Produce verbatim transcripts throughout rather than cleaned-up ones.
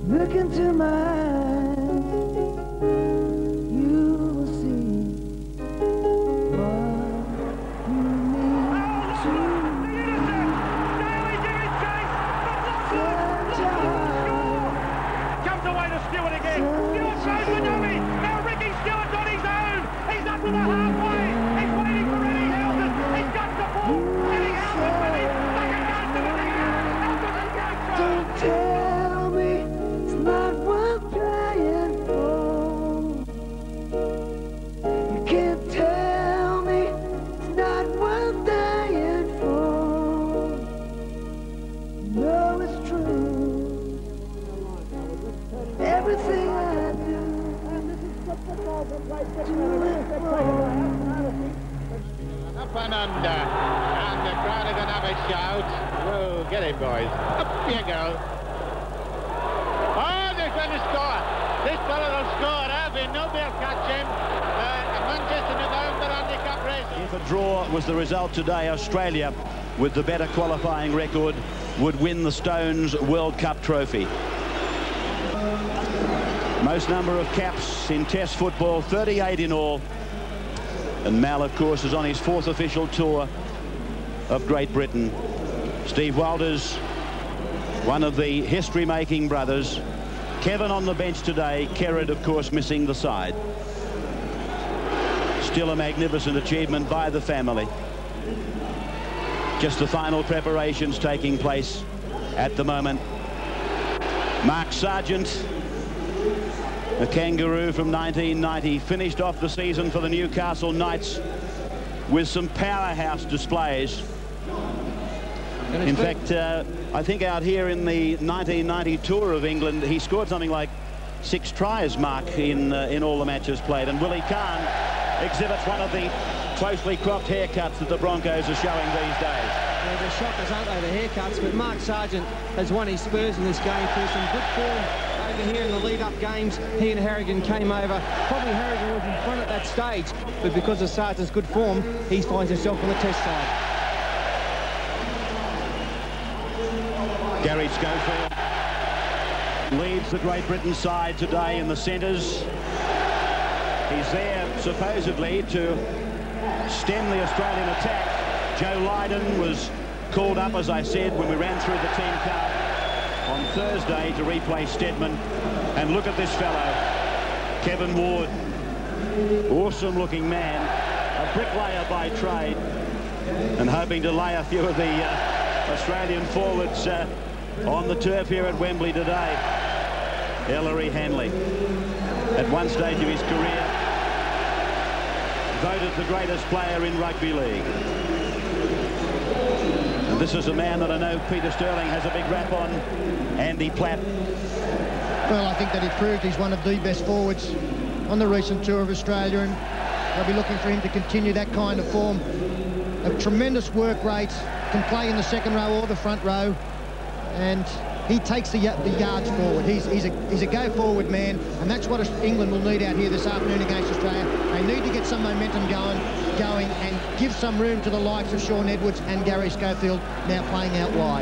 Look into my eyes, you will see what you need to search your heart. Comes away to Stewart again. Stewart throws the dummy. Now Ricky Stewart's on his own. He's up to the halfway. He's waiting for Eddie Housen. He's got the ball. Eddie Housen with him. Back it goes to Eddie Housen. Housen goes through. Don't tell me it's not worth playing for. You can't tell me it's not worth dying for. No, it's true. Everything I do. Up and under, and the crowd are going to have a shout. Whoa, get it, boys. Up you go. Oh, they're going to score. This fellow will score. Alvin, nobody will catch him. Uh, Manchester November handicap race. If a draw was the result today, Australia, with the better qualifying record, would win the Stones World Cup trophy. Most number of caps in Test football, thirty-eight in all. And Mal, of course, is on his fourth official tour of Great Britain. Steve Walters, one of the history-making brothers. Kevin on the bench today. Kerrod, of course, missing the side. Still a magnificent achievement by the family. Just the final preparations taking place at the moment. Mark Sargent, a Kangaroo from nineteen ninety, finished off the season for the Newcastle Knights with some powerhouse displays. In fact, uh, I think out here in the nineteen ninety tour of England, he scored something like six tries, Mark, in, uh, in all the matches played. And Willie Kahn exhibits one of the closely cropped haircuts that the Broncos are showing these days. Yeah, they're shockers, aren't they, the haircuts? But Mark Sargent has won his Spurs in this game through some good form. Over here in the lead-up games, he and Harrigan came over. Probably Harrigan was in front at that stage, but because of Sargent's good form, he finds himself on the Test side. Gary Schofield leads the Great Britain side today in the centres. He's there, supposedly, to stem the Australian attack. Joe Lydon was called up, as I said, when we ran through the team card on Thursday to replace Stedman. And look at this fellow, Kevin Ward. Awesome looking man, a bricklayer by trade, and hoping to lay a few of the uh, Australian forwards uh, on the turf here at Wembley today. Ellery Hanley, at one stage of his career, voted the greatest player in rugby league. And this is a man that I know Peter Sterling has a big rap on, Andy Platt. Well, I think that he proved he's one of the best forwards on the recent tour of Australia, and they'll be looking for him to continue that kind of form. A tremendous work rate, can play in the second row or the front row, and he takes the, the yards forward. He's, he's, a, he's a go-forward man, and that's what England will need out here this afternoon against Australia. They need to get some momentum going, going and give some room to the likes of Shaun Edwards and Gary Schofield now playing out wide.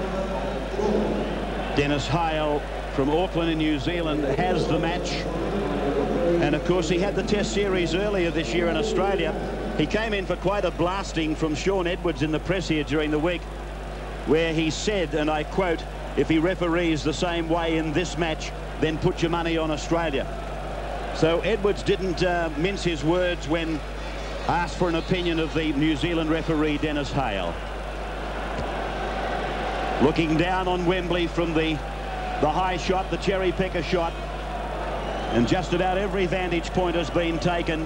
Dennis Hale from Auckland in New Zealand has the match. And of course he had the Test series earlier this year in Australia. He came in for quite a blasting from Shaun Edwards in the press here during the week, where he said, and I quote, "If he referees the same way in this match, then put your money on Australia." So Edwards didn't uh, mince his words when asked for an opinion of the New Zealand referee Dennis Hale. Looking down on Wembley from the the high shot, the cherry picker shot, and just about every vantage point has been taken.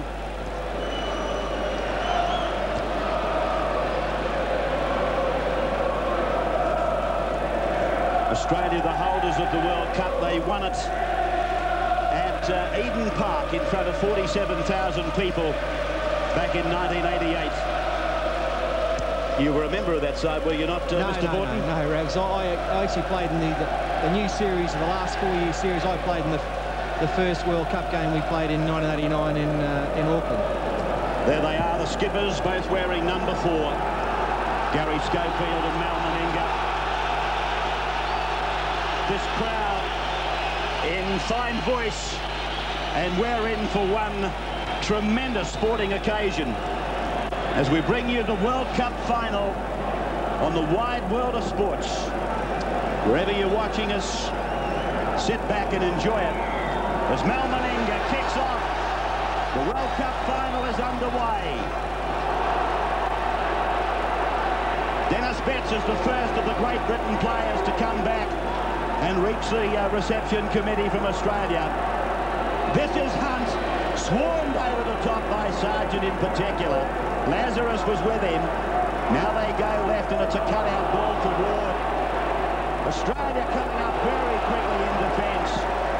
Australia, the holders of the World Cup, they won it at uh, Eden Park in front of forty-seven thousand people back in nineteen eighty-eight. You were a member of that side, were you not, uh, no, Mister no, Borton? No, no, Ravs. I, I actually played in the, the, the new series, the last four-year series. I played in the, the first World Cup game we played in nineteen eighty-nine in, uh, in Auckland. There they are, the skippers, both wearing number four. Gary Schofield and Mal Meninga. This crowd in fine voice, and we're in for one tremendous sporting occasion as we bring you the World Cup final on the wide world of sports. Wherever you're watching us, sit back and enjoy it as Mal Meninga kicks off. The World Cup final is underway. Dennis Betts is the first of the Great Britain players to come back and reach the uh, reception committee from Australia. This is Hunt, swarmed over the top by Sargent in particular. Lazarus was with him. Now they go left, and it's a cut-out ball for Ward. Australia coming up very quickly in defence.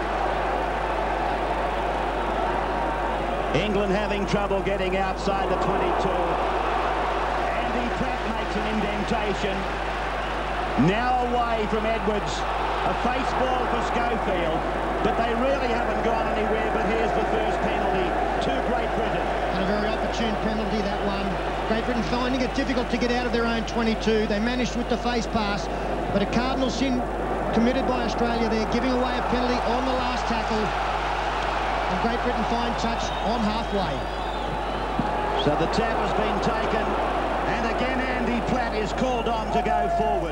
England having trouble getting outside the twenty-two. Andy Pratt makes an indentation. Now away from Edwards. A face ball for Schofield, but they really haven't gone anywhere. But here's the first penalty to Great Britain. And a very opportune penalty, that one. Great Britain finding it difficult to get out of their own twenty-two. They managed with the face pass, but a cardinal sin committed by Australia there, giving away a penalty on the last tackle. And Great Britain find touch on halfway. So the tap has been taken, and again Andy Platt is called on to go forward.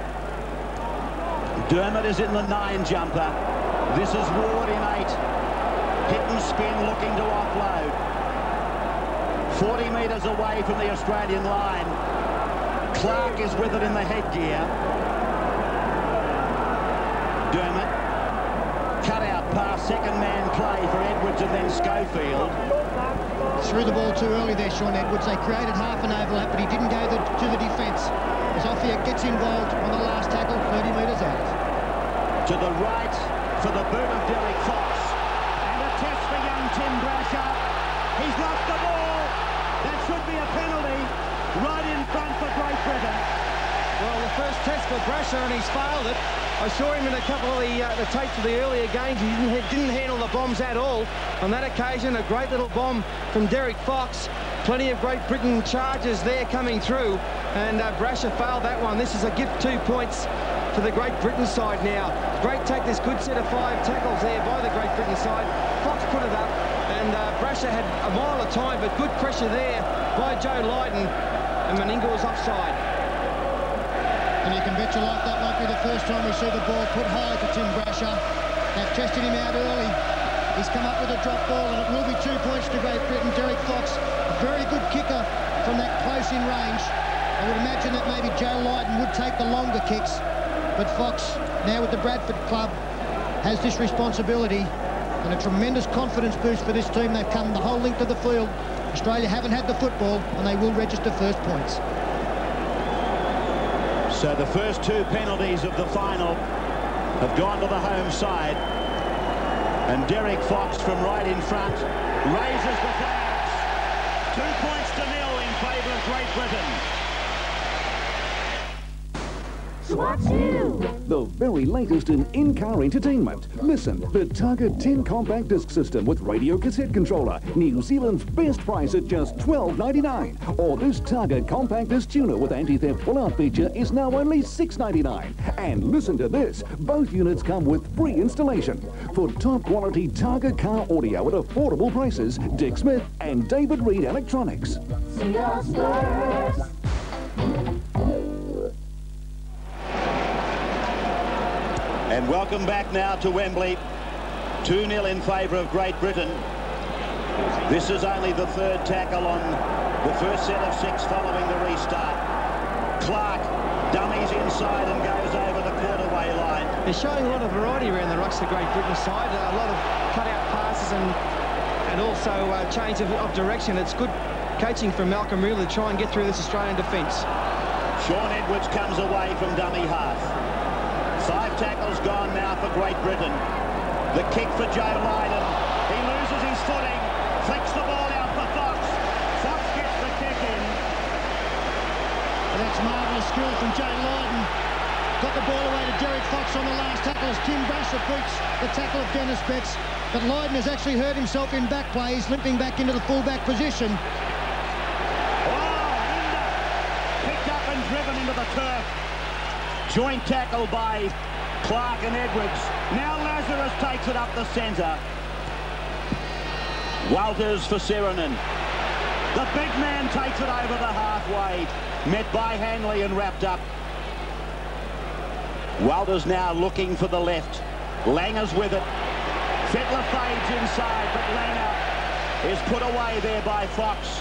Dermott is in the nine jumper. This is Ward in eight. Hit and spin looking to offload. forty metres away from the Australian line. Clark is with it in the headgear. Dermott. Cut out pass, second man play for Edwards and then Schofield. Threw the ball too early there, Shaun Edwards. They created half an overlap, but he didn't go the, to the defence. As Offia gets involved on the last tackle, thirty metres out. To the right for the boot of Derek Fox. And a test for young Tim Brasher. He's lost the ball. That should be a penalty right in front for Great Britain. Well, the first test for Brasher, and he's failed it. I saw him in a couple of the, uh, the tapes of the earlier games. He didn't, didn't handle the bombs at all. On that occasion, a great little bomb from Derek Fox. Plenty of Great Britain charges there coming through. And uh, Brasher failed that one. This is a gift two points for the Great Britain side now. Great take, this good set of five tackles there by the Great Britain side. Fox put it up, and uh, Brasher had a mile of time, but good pressure there by Joe Lydon, and Meninga was offside. And you can bet your life that won't be the first time we see the ball put high for Tim Brasher. They've tested him out early. He's come up with a drop ball, and it will be two points to Great Britain. Derek Fox, a very good kicker from that close in range. I would imagine that maybe Joe Lydon would take the longer kicks, but Fox, now with the Bradford club, has this responsibility, and a tremendous confidence boost for this team. They've come the whole length of the field. Australia haven't had the football, and they will register first points. So the first two penalties of the final have gone to the home side, and Derek Fox from right in front raises the flags. Two points to nil in favour of Great Britain. The very latest in in-car entertainment. Listen, the Target ten compact disc system with radio cassette controller. New Zealand's best price at just twelve ninety-nine. Or this Target compact disc tuner with anti-theft pull-out feature is now only six ninety-nine. And listen to this, both units come with free installation. For top quality Target car audio at affordable prices, Dick Smith and David Reed Electronics. See us first. And welcome back now to Wembley. two nil in favour of Great Britain. This is only the third tackle on the first set of six following the restart. Clark dummies inside and goes over the quarterway line. They're showing a lot of variety around the rucks, the Great Britain side. A lot of cut-out passes and and also uh, change of, of direction. It's good coaching from Malcolm Reilly to try and get through this Australian defence. Shaun Edwards comes away from dummy half. Five tackles gone now for Great Britain. The kick for Joe Lydon. He loses his footing. Flicks the ball out for Fox. Fox gets the kick in. And that's marvellous skill from Joe Lydon. Got the ball away to Derek Fox on the last tackle as Tim Brasher beats the tackle of Dennis Betts. But Lydon has actually hurt himself in back play. He's limping back into the full-back position. Oh, Linda picked up and driven into the turf. Joint tackle by Clark and Edwards. Now Lazarus takes it up the centre. Walters for Sirenen. The big man takes it over the halfway. Met by Hanley and wrapped up. Walters now looking for the left. Langer's with it. Fittler fades inside, but Langer is put away there by Fox.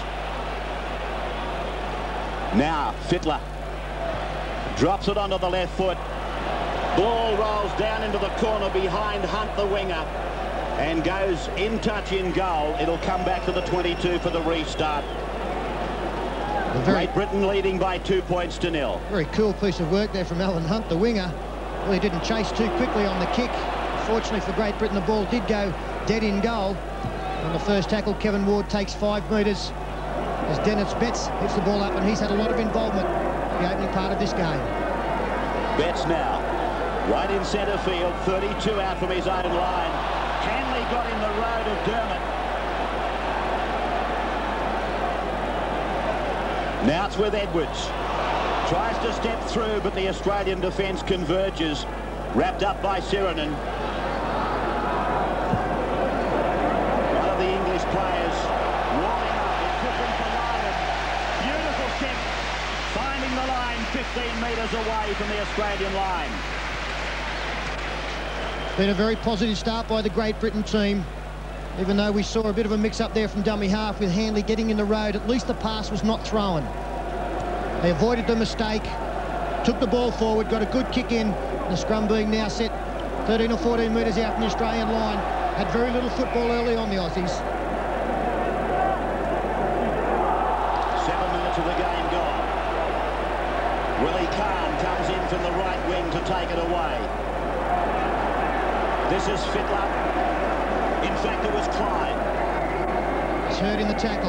Now Fittler drops it onto the left foot. Ball rolls down into the corner behind Hunt, the winger, and goes in touch in goal. It'll come back to the twenty-two for the restart. Great Britain leading by two points to nil. Very cool piece of work there from Alan Hunt, the winger. Well, he didn't chase too quickly on the kick. Fortunately for Great Britain, the ball did go dead in goal. On the first tackle, Kevin Ward takes five metres as Dennis Betts hits the ball up, and he's had a lot of involvement in the opening part of this game. Betts now, right in centre field, thirty-two out from his own line. Hanley got in the road of Dermott. Now it's with Edwards. Tries to step through, but the Australian defence converges. Wrapped up by Sirenen. One of the English players warming up. It took him for Lyden. Beautiful kick. Finding the line fifteen metres away from the Australian line. Been a very positive start by the Great Britain team. Even though we saw a bit of a mix-up there from dummy half with Hanley getting in the road, at least the pass was not thrown. They avoided the mistake, took the ball forward, got a good kick in. The scrum being now set thirteen or fourteen metres out from the Australian line. Had very little football early on, the Aussies. Seven minutes of the game gone. Willie Kahn comes in from the right wing to take it away. This is Fittler. In fact, it was Clyde. He's hurt in the tackle.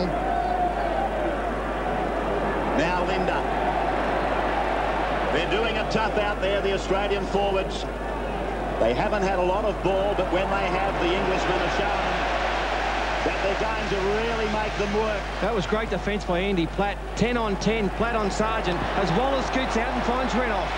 Now Linda. They're doing it tough out there, the Australian forwards. They haven't had a lot of ball, but when they have, the Englishmen have shown them that they're going to really make them work. That was great defence by Andy Platt. ten on ten, Platt on Sargent, as Wallace scoots out and finds Renouf.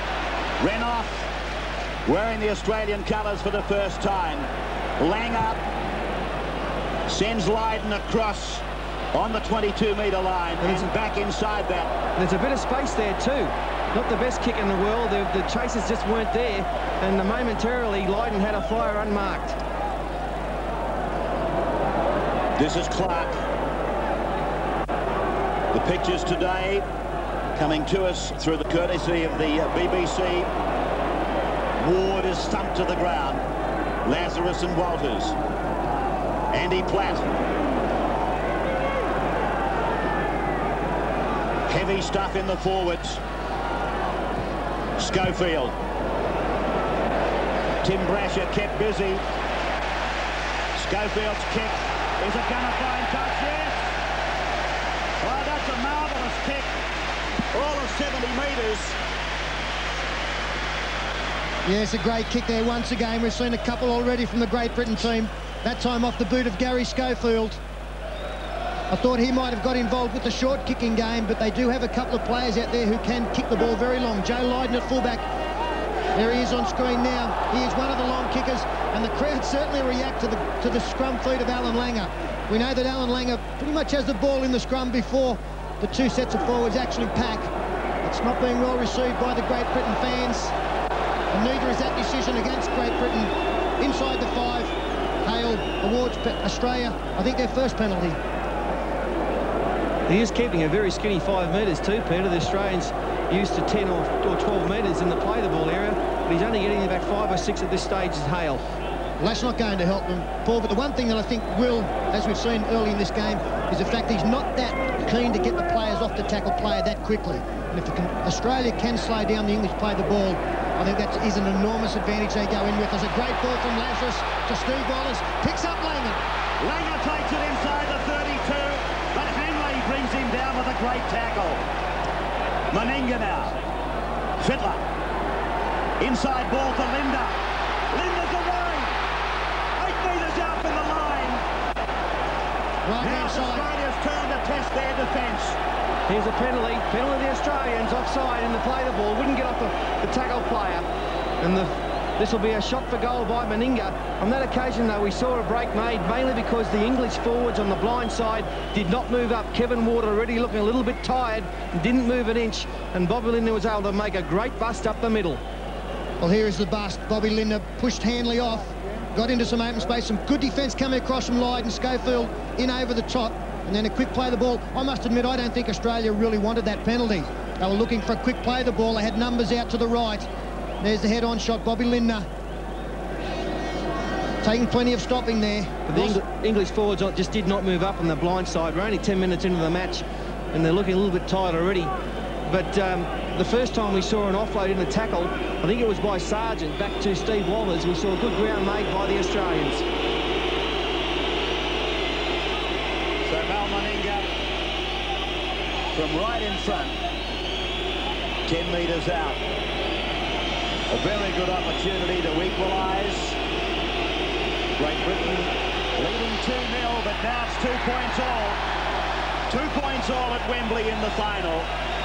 Renouf wearing the Australian colours for the first time. Langer sends Lyden across on the twenty-two metre line and back inside that. There's a bit of space there too. Not the best kick in the world. The, the chasers just weren't there, and momentarily Lyden had a flyer unmarked. This is Clark. The pictures today coming to us through the courtesy of the uh, B B C. Ward is thumped to the ground. Lazarus and Walters. Andy Platt. Heavy stuff in the forwards. Schofield. Tim Brasher kept busy. Schofield's kick. Is it going to find touch? Yes. Oh, that's a marvellous kick. All of seventy metres. Yeah, it's a great kick there once again. We've seen a couple already from the Great Britain team. That time off the boot of Gary Schofield. I thought he might have got involved with the short kicking game, but they do have a couple of players out there who can kick the ball very long. Joe Lyden at fullback. There he is on screen now. He is one of the long kickers, and the crowd certainly react to the to the scrum feet of Alan Langer. We know that Alan Langer pretty much has the ball in the scrum before the two sets of forwards actually pack. It's not being well received by the Great Britain fans, and neither is that decision against Great Britain inside the five. Hale awards Australia, I think, their first penalty. He is keeping a very skinny five metres too, Peter. The Australians used to ten or, or twelve metres in the play the ball area, but he's only getting about five or six at this stage is Hale. Well, that's not going to help them, Paul, but the one thing that I think will, as we've seen early in this game, is the fact he's not that keen to get the players off the tackle player that quickly. And if can, Australia can slow down the English play the ball, I think that is an enormous advantage they go in with. There's a great ball from Lazarus to Steve Wallace, picks up Langer. Langer takes it inside the thirty-two, but Hanley brings him down with a great tackle. Meninga now. Fittler. Inside ball to Linda. Linda's away. Eight metres out from the line. Right Now hand side. Australia's turn to test their defence. Here's a penalty. Penalty the Australians offside in the play the ball. Wouldn't get off the, the tackle player. And the, this will be a shot for goal by Meninga. On that occasion, though, we saw a break made, mainly because the English forwards on the blind side did not move up. Kevin Ward already looking a little bit tired and didn't move an inch, and Bobby Lindner was able to make a great bust up the middle. Well, here is the bust. Bobby Lindner pushed Hanley off, got into some open space, some good defence coming across from Lydon. Schofield in over the top, and then a quick play of the ball. I must admit, I don't think Australia really wanted that penalty. They were looking for a quick play of the ball. They had numbers out to the right. There's the head-on shot, Bobby Lindner. Taking plenty of stopping there. But the Eng English forwards just did not move up on the blind side. We're only ten minutes into the match, and they're looking a little bit tired already. But um, the first time we saw an offload in the tackle, I think it was by Sargent, back to Steve Walters. We saw good ground made by the Australians. So Mal Meninga from right in front, ten metres out. A very good opportunity to equalise. Great Britain leading two nil, but now it's two points all. Two points all at Wembley in the final.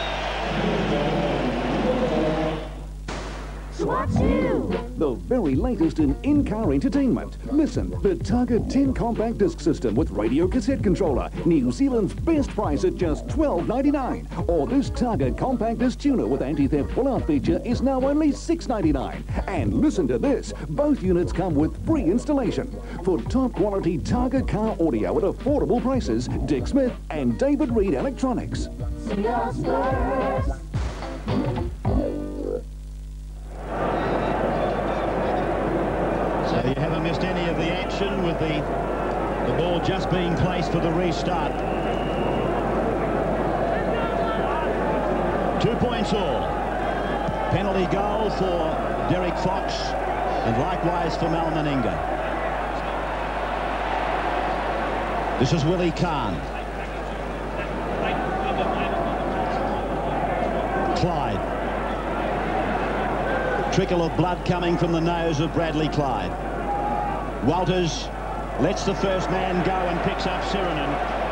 The very latest in in-car entertainment. Listen, the Target ten compact disc system with radio cassette controller. New Zealand's best price at just twelve ninety-nine. Or this Target compact disc tuner with anti-theft pull-out feature is now only six ninety-nine. And listen to this, both units come with free installation. For top quality Target car audio at affordable prices, Dick Smith and David Reed Electronics. So you haven't missed any of the action with the, the ball just being placed for the restart. Two points all. Penalty goal for Derek Fox and likewise for Mal Meninga. This is Willie Kahn. Clyde. Trickle of blood coming from the nose of Bradley Clyde. Walters lets the first man go and picks up Sirenen.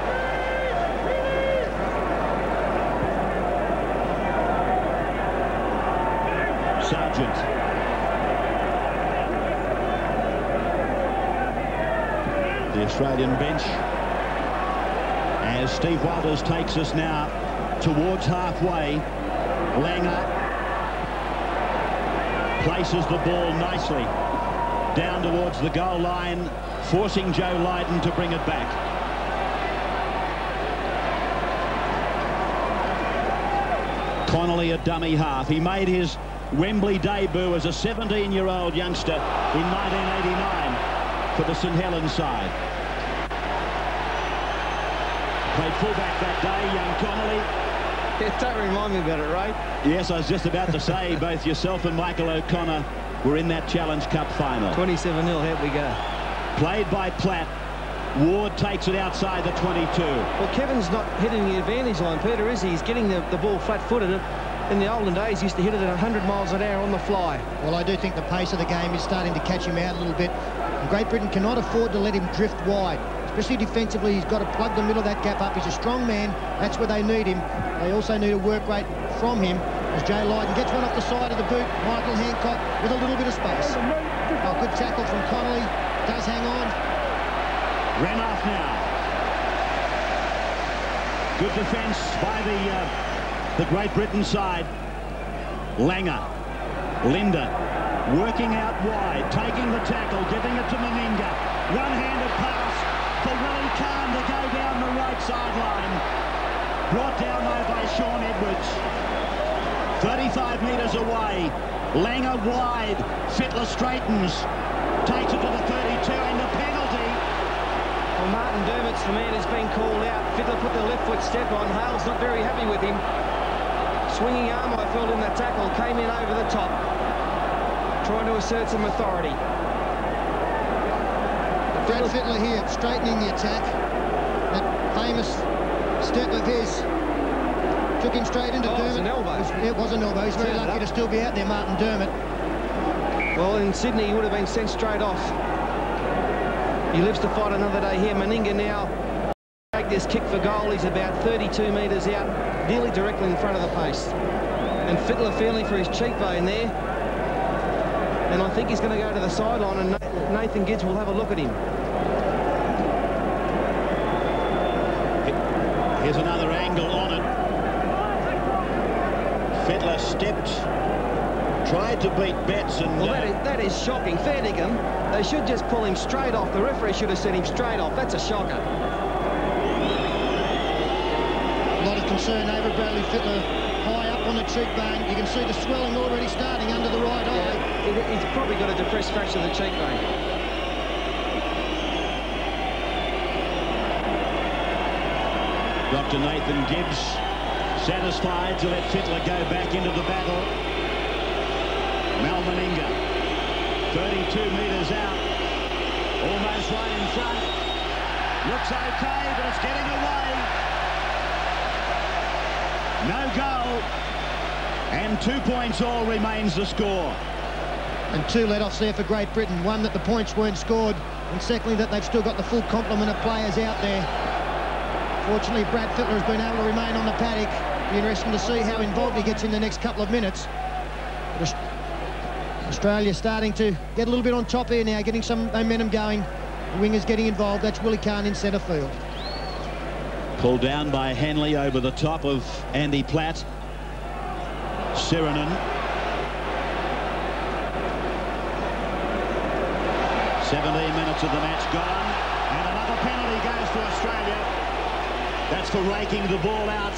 Sargent. The Australian bench as Steve Walters takes us now towards halfway. Langer places the ball nicely down towards the goal line, forcing Joe Lydon to bring it back. Connolly a dummy half. He made his Wembley debut as a seventeen-year-old youngster in nineteen eighty-nine for the St Helens side. Played fullback that day, young Connolly. Yeah, don't remind me about it, Ray. Yes, I was just about to say, both yourself and Michael O'Connor were in that Challenge Cup final. twenty-seven nil, here we go. Played by Platt. Ward takes it outside the twenty-two. Well, Kevin's not hitting the advantage line, Peter, is he? He's getting the, the ball flat-footed. In the olden days, he used to hit it at one hundred miles an hour on the fly. Well, I do think the pace of the game is starting to catch him out a little bit. And Great Britain cannot afford to let him drift wide. Especially defensively, he's got to plug the middle of that gap up. He's a strong man. That's where they need him. They also need a work rate from him as Jay Lydon gets one off the side of the boot. Michael Hancock with a little bit of space. Oh, good tackle from Connolly. Does hang on. Renoff now. Good defence by the uh, the Great Britain side. Langer. Linder working out wide, taking the tackle, giving it to Meninga. One-handed pass for Willie Kahn to go down the right sideline. Brought down though by Sean Edwards. thirty-five metres away. Langer wide. Fittler straightens. Takes it to the thirty-two and the penalty. Well, Martin Dermott's the man who's been called out. Fittler put the left foot step on. Hale's not very happy with him. Swinging arm, I felt, in the tackle. Came in over the top. Trying to assert some authority. Brad Fittler here, straightening the attack. That famous step of his took him straight into oh, Dermott. It was an elbow. It was, it was an elbow. He's very lucky to still be out there, Martin Dermott. Well, in Sydney, he would have been sent straight off. He lives to fight another day here. Meninga now take this kick for goal. He's about thirty-two metres out, nearly directly in front of the post. And Fittler feeling for his cheekbone there. and I think he's going to go to the sideline, and Nathan Gibbs will have a look at him. Here's another angle on it. Fittler stepped, tried to beat Betts, and well, that uh, is, that is shocking. Fair dinkum. They should just pull him straight off. The referee should have sent him straight off. That's a shocker. A lot of concern over Bradley Fittler, high up on the cheekbone. You can see the swelling already starting under the right eye. Yeah, he's probably got a depressed fracture of the cheekbone. Doctor Nathan Gibbs satisfied to let Fittler go back into the battle. Mal Meninga, thirty-two metres out, almost right in front. Looks okay, but it's getting away. No goal, and two points all remains the score. And two let-offs there for Great Britain. One, that the points weren't scored, and secondly, that they've still got the full complement of players out there. Fortunately, Brad Fittler has been able to remain on the paddock. Be interesting to see how involved he gets in the next couple of minutes. But Australia starting to get a little bit on top here now, getting some momentum going. The wingers getting involved. That's Willie Kahn in centre field. Pulled down by Hanley over the top of Andy Platt. Sirenen. seventeen minutes of the match gone. And another penalty goes to Australia. That's for raking the ball out.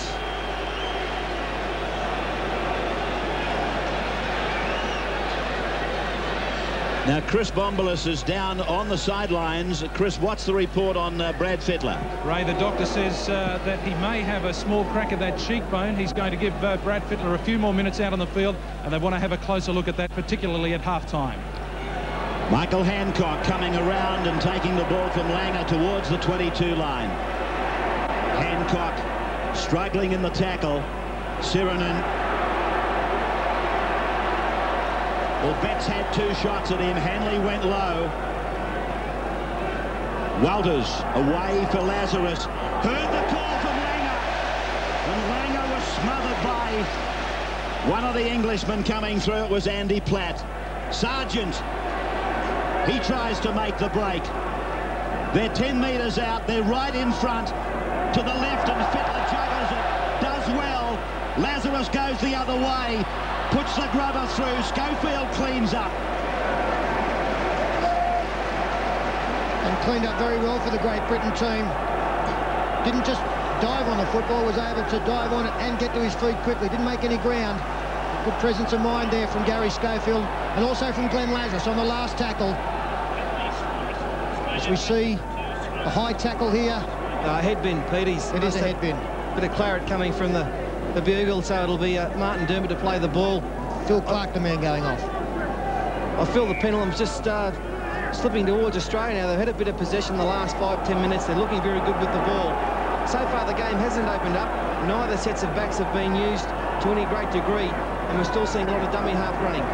Now, Chris Bombolas is down on the sidelines. Chris, what's the report on uh, Brad Fittler? Ray, the doctor says uh, that he may have a small crack of that cheekbone. He's going to give uh, Brad Fittler a few more minutes out on the field, and they want to have a closer look at that, particularly at half-time. Michael Hancock coming around and taking the ball from Langer towards the twenty-two line. Hancock struggling in the tackle. Sirenen. Well, Betts had two shots at him. Hanley went low. Walters away for Lazarus. Heard the call from Langer. And Langer was smothered by one of the Englishmen coming through. It was Andy Platt. Sargent. He tries to make the break. They're ten metres out. They're right in front. To the left, and Fittler juggles it. Does well. Lazarus goes the other way. Puts the grubber through. Schofield cleans up. And cleaned up very well for the Great Britain team. Didn't just dive on the football, was able to dive on it and get to his feet quickly. Didn't make any ground. Good presence of mind there from Gary Schofield, and also from Glenn Lazarus on the last tackle. As we see a high tackle here. Uh, headbin, Pete. He's It is a headbin. Bit of claret coming from the, the bugle, so it'll be uh, Martin Dermott to play the ball. Phil Clark, the man going off. I feel the pendulum's just uh, slipping towards Australia now. They've had a bit of possession the last five, ten minutes. They're looking very good with the ball. So far, the game hasn't opened up. Neither sets of backs have been used to any great degree, and we're still seeing a lot of dummy half running.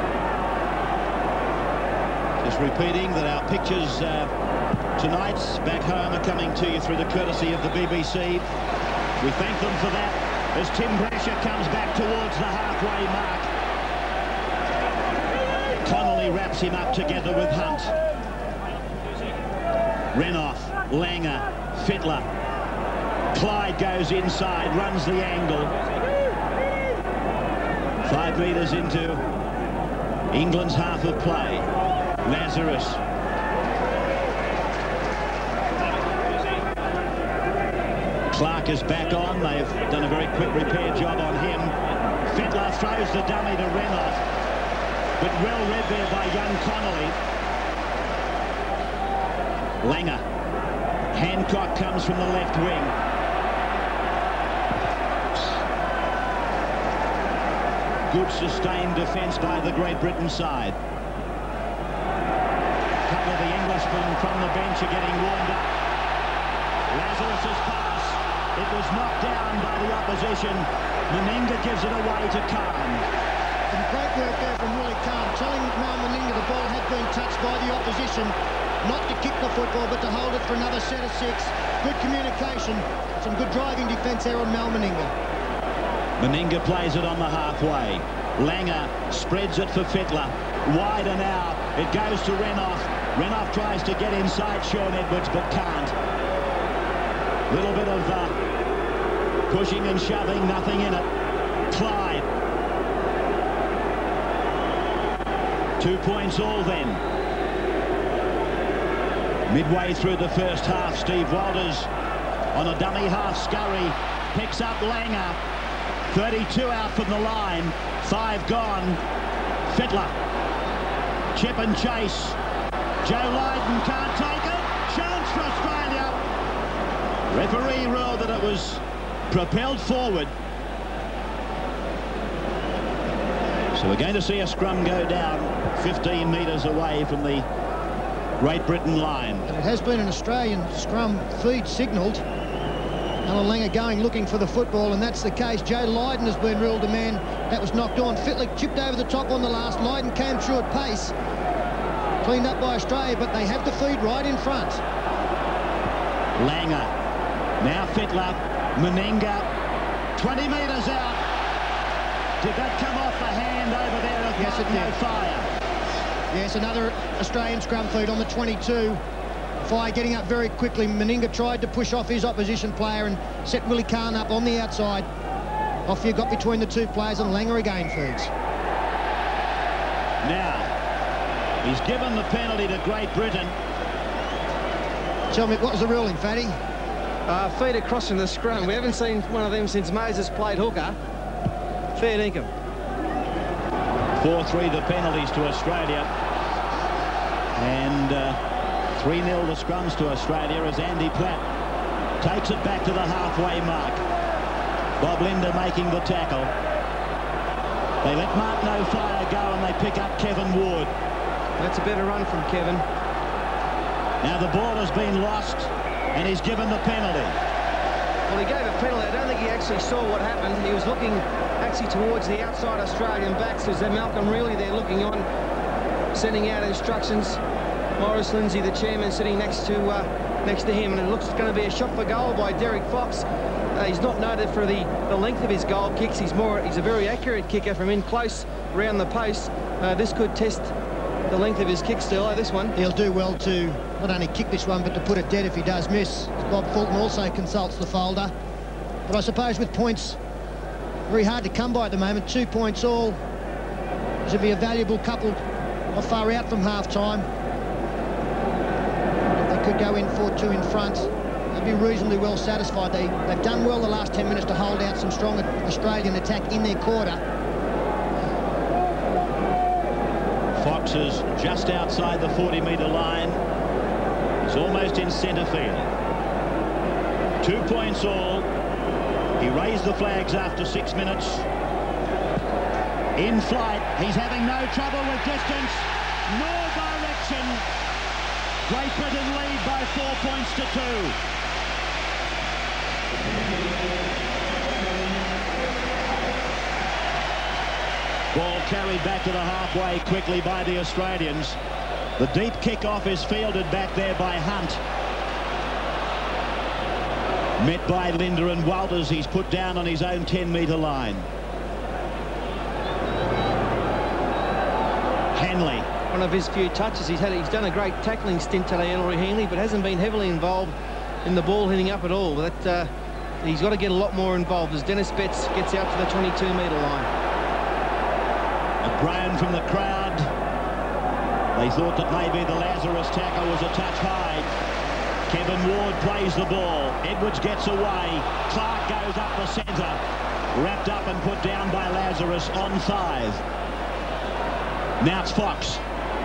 Just repeating that our pictures uh, tonight back home are coming to you through the courtesy of the B B C. We thank them for that as Tim Brasher comes back towards the halfway mark. Connolly wraps him up together with Hunt. Renouf, Langer, Fittler. Clyde goes inside, runs the angle. Five metres into England's half of play. Lazarus. Clark is back on. They've done a very quick repair job on him. Fittler throws the dummy to Renouf, but well read there by young Connolly. Langer. Hancock comes from the left wing. Good sustained defence by the Great Britain side. A couple of the Englishmen from the bench are getting warmed up. Lazarus's pass. It was knocked down by the opposition. Meninga gives it away to Kahn. And great work there from Willie Kahn, telling Mal Meninga the ball had been touched by the opposition, not to kick the football, but to hold it for another set of six. Good communication. Some good driving defence there on Mal Meninga. Meninga plays it on the halfway. Langer spreads it for Fittler. wider now. It goes to Renouf. Renouf tries to get inside Shaun Edwards, but can't. Little bit of uh, pushing and shoving, nothing in it. Clyde. Two points all then. Midway through the first half, Steve Walters on a dummy half scurry picks up Langer. thirty-two out from the line, five gone. Fittler. Chip and chase. Joe Lydon can't take it. Chance for Australia. Referee ruled that it was propelled forward. So we're going to see a scrum go down fifteen metres away from the Great Britain line. And it has been an Australian scrum feed signalled. Alan Langer going looking for the football, and that's the case. Joe Lydon has been ruled a man that was knocked on. Fittler chipped over the top on the last. Lydon came through at pace. Cleaned up by Australia, but they have the feed right in front. Langer. Now Fittler. Meninga. twenty metres out. Did that come off the hand over there of Yes, it no did. fire? Yes, another Australian scrum feed on the twenty-two. Fire getting up very quickly. Meninga tried to push off his opposition player and set Willie Kahn up on the outside. Off you got between the two players, and Langer again feeds. Now, he's given the penalty to Great Britain. Tell me, what was the ruling, Fatty? Uh, feed across from the scrum. We haven't seen one of them since Moses played hooker. Fair dinkum. four three the penalties to Australia. And uh, three nil the scrums to Australia as Andy Platt takes it back to the halfway mark. Bob Linder making the tackle. They let Mark No Fire go and they pick up Kevin Ward. That's a better run from Kevin. Now the ball has been lost and he's given the penalty. Well, he gave a penalty. I don't think he actually saw what happened. He was looking actually towards the outside Australian backs. There's Malcolm Reilly there looking on, sending out instructions. Maurice Lindsay, the chairman, sitting next to uh, next to him, and it looks going to be a shot for goal by Derek Fox. Uh, he's not noted for the, the length of his goal kicks. He's more he's a very accurate kicker from in close around the post. Uh, this could test the length of his kick still. Oh, this one. He'll do well to not only kick this one, but to put it dead if he does miss. Bob Fulton also consults the folder. But I suppose with points very hard to come by at the moment, two points all. This would be a valuable couple not far out from half-time. If they could go in four two in front, they'd be reasonably well satisfied. They, they've done well the last ten minutes to hold out some strong Australian attack in their quarter. Fox is just outside the forty metre line. He's almost in centre field. Two points all. He raised the flags after six minutes. In flight, he's having no trouble with distance nor direction. Great Britain lead by four points to two. Ball carried back to the halfway quickly by the Australians. The deep kick-off is fielded back there by Hunt. Met by Linder and Walters. He's put down on his own ten metre line. Hanley. One of his few touches. He's had. He's done a great tackling stint today, Ellery Hanley, but hasn't been heavily involved in the ball hitting up at all. But uh, he's got to get a lot more involved as Dennis Betts gets out to the twenty-two metre line. A groan from the crowd. They thought that maybe the Lazarus tackle was a touch high. Kevin Ward plays the ball. Edwards gets away. Clark goes up the centre. Wrapped up and put down by Lazarus on five. Now it's Fox.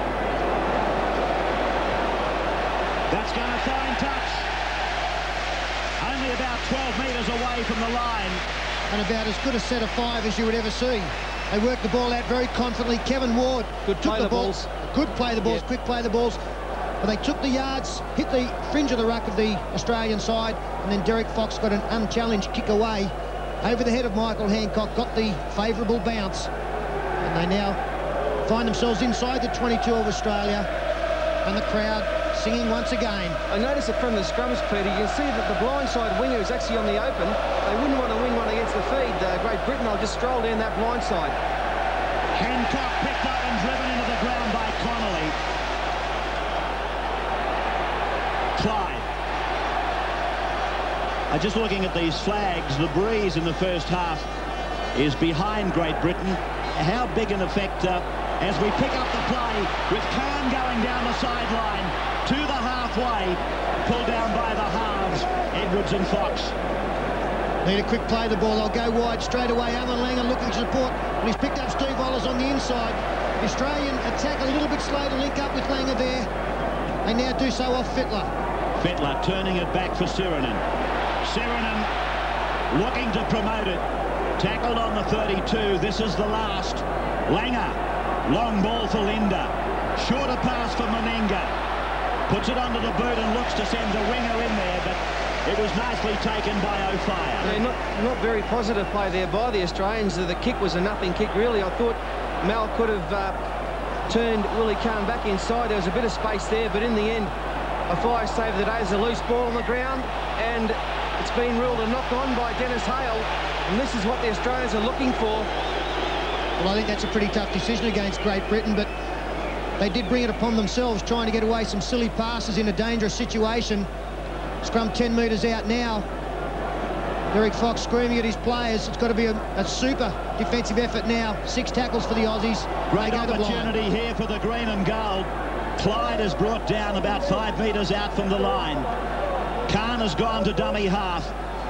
That's going to find touch. Only about twelve metres away from the line. And about as good a set of five as you would ever see. They worked the ball out very confidently. Kevin Ward Good took play the, the ball. balls. Good play the balls, Yeah. quick play the balls. But they took the yards, hit the fringe of the ruck of the Australian side, and then Derek Fox got an unchallenged kick away over the head of Michael Hancock, got the favourable bounce. And they now find themselves inside the twenty-two of Australia, and the crowd singing once again. I noticed it from the scrums, Peter. You can see that the blindside winger is actually on the open. They wouldn't want to win one against the feed. Uh, Great Britain, I'll just stroll down that blind side. Hancock picked up and driven into the ground by Connolly. Clyde. Uh, just looking at these flags, the breeze in the first half is behind Great Britain. How big an effect uh, as we pick up the play with Khan going down the sideline to the halfway, pulled down by the halves, Edwards and Fox. Need a quick play the ball. They'll go wide straight away. Alan Langer looking to support, and he's picked up Steve Wallace on the inside. The Australian attack a little bit slow to link up with Langer there. They now do so off Fittler. Fittler turning it back for Sirinen. Sirinen looking to promote it. Tackled on the thirty-two. This is the last. Langer. Long ball for Linda. Shorter pass for Meninga. Puts it under the boot and looks to send the winger in there, but it was nicely taken by O'Fire. Yeah, not, not very positive play there by the Australians. The kick was a nothing kick, really. I thought Mal could have uh, turned Willie Khan back inside. There was a bit of space there, but in the end, O'Fire saved the day. There's a loose ball on the ground, and it's been ruled a knock-on by Dennis Hale, and this is what the Australians are looking for. Well, I think that's a pretty tough decision against Great Britain, but they did bring it upon themselves, trying to get away some silly passes in a dangerous situation. Scrum ten metres out now. Derek Fox screaming at his players. It's got to be a, a super defensive effort now. Six tackles for the Aussies. Great opportunity here for the green and gold. Clyde is brought down about five metres out from the line. Khan has gone to dummy half.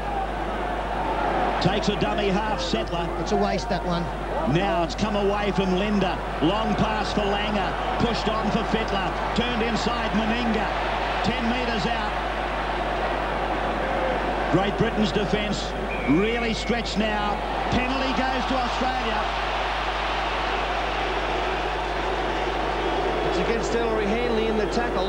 Takes a dummy half settler. It's a waste, that one. Now it's come away from Linda. Long pass for Langer. Pushed on for Fittler. Turned inside Meninga. Ten metres out. Great Britain's defence really stretched now. Penalty goes to Australia. It's against Ellery Hanley in the tackle.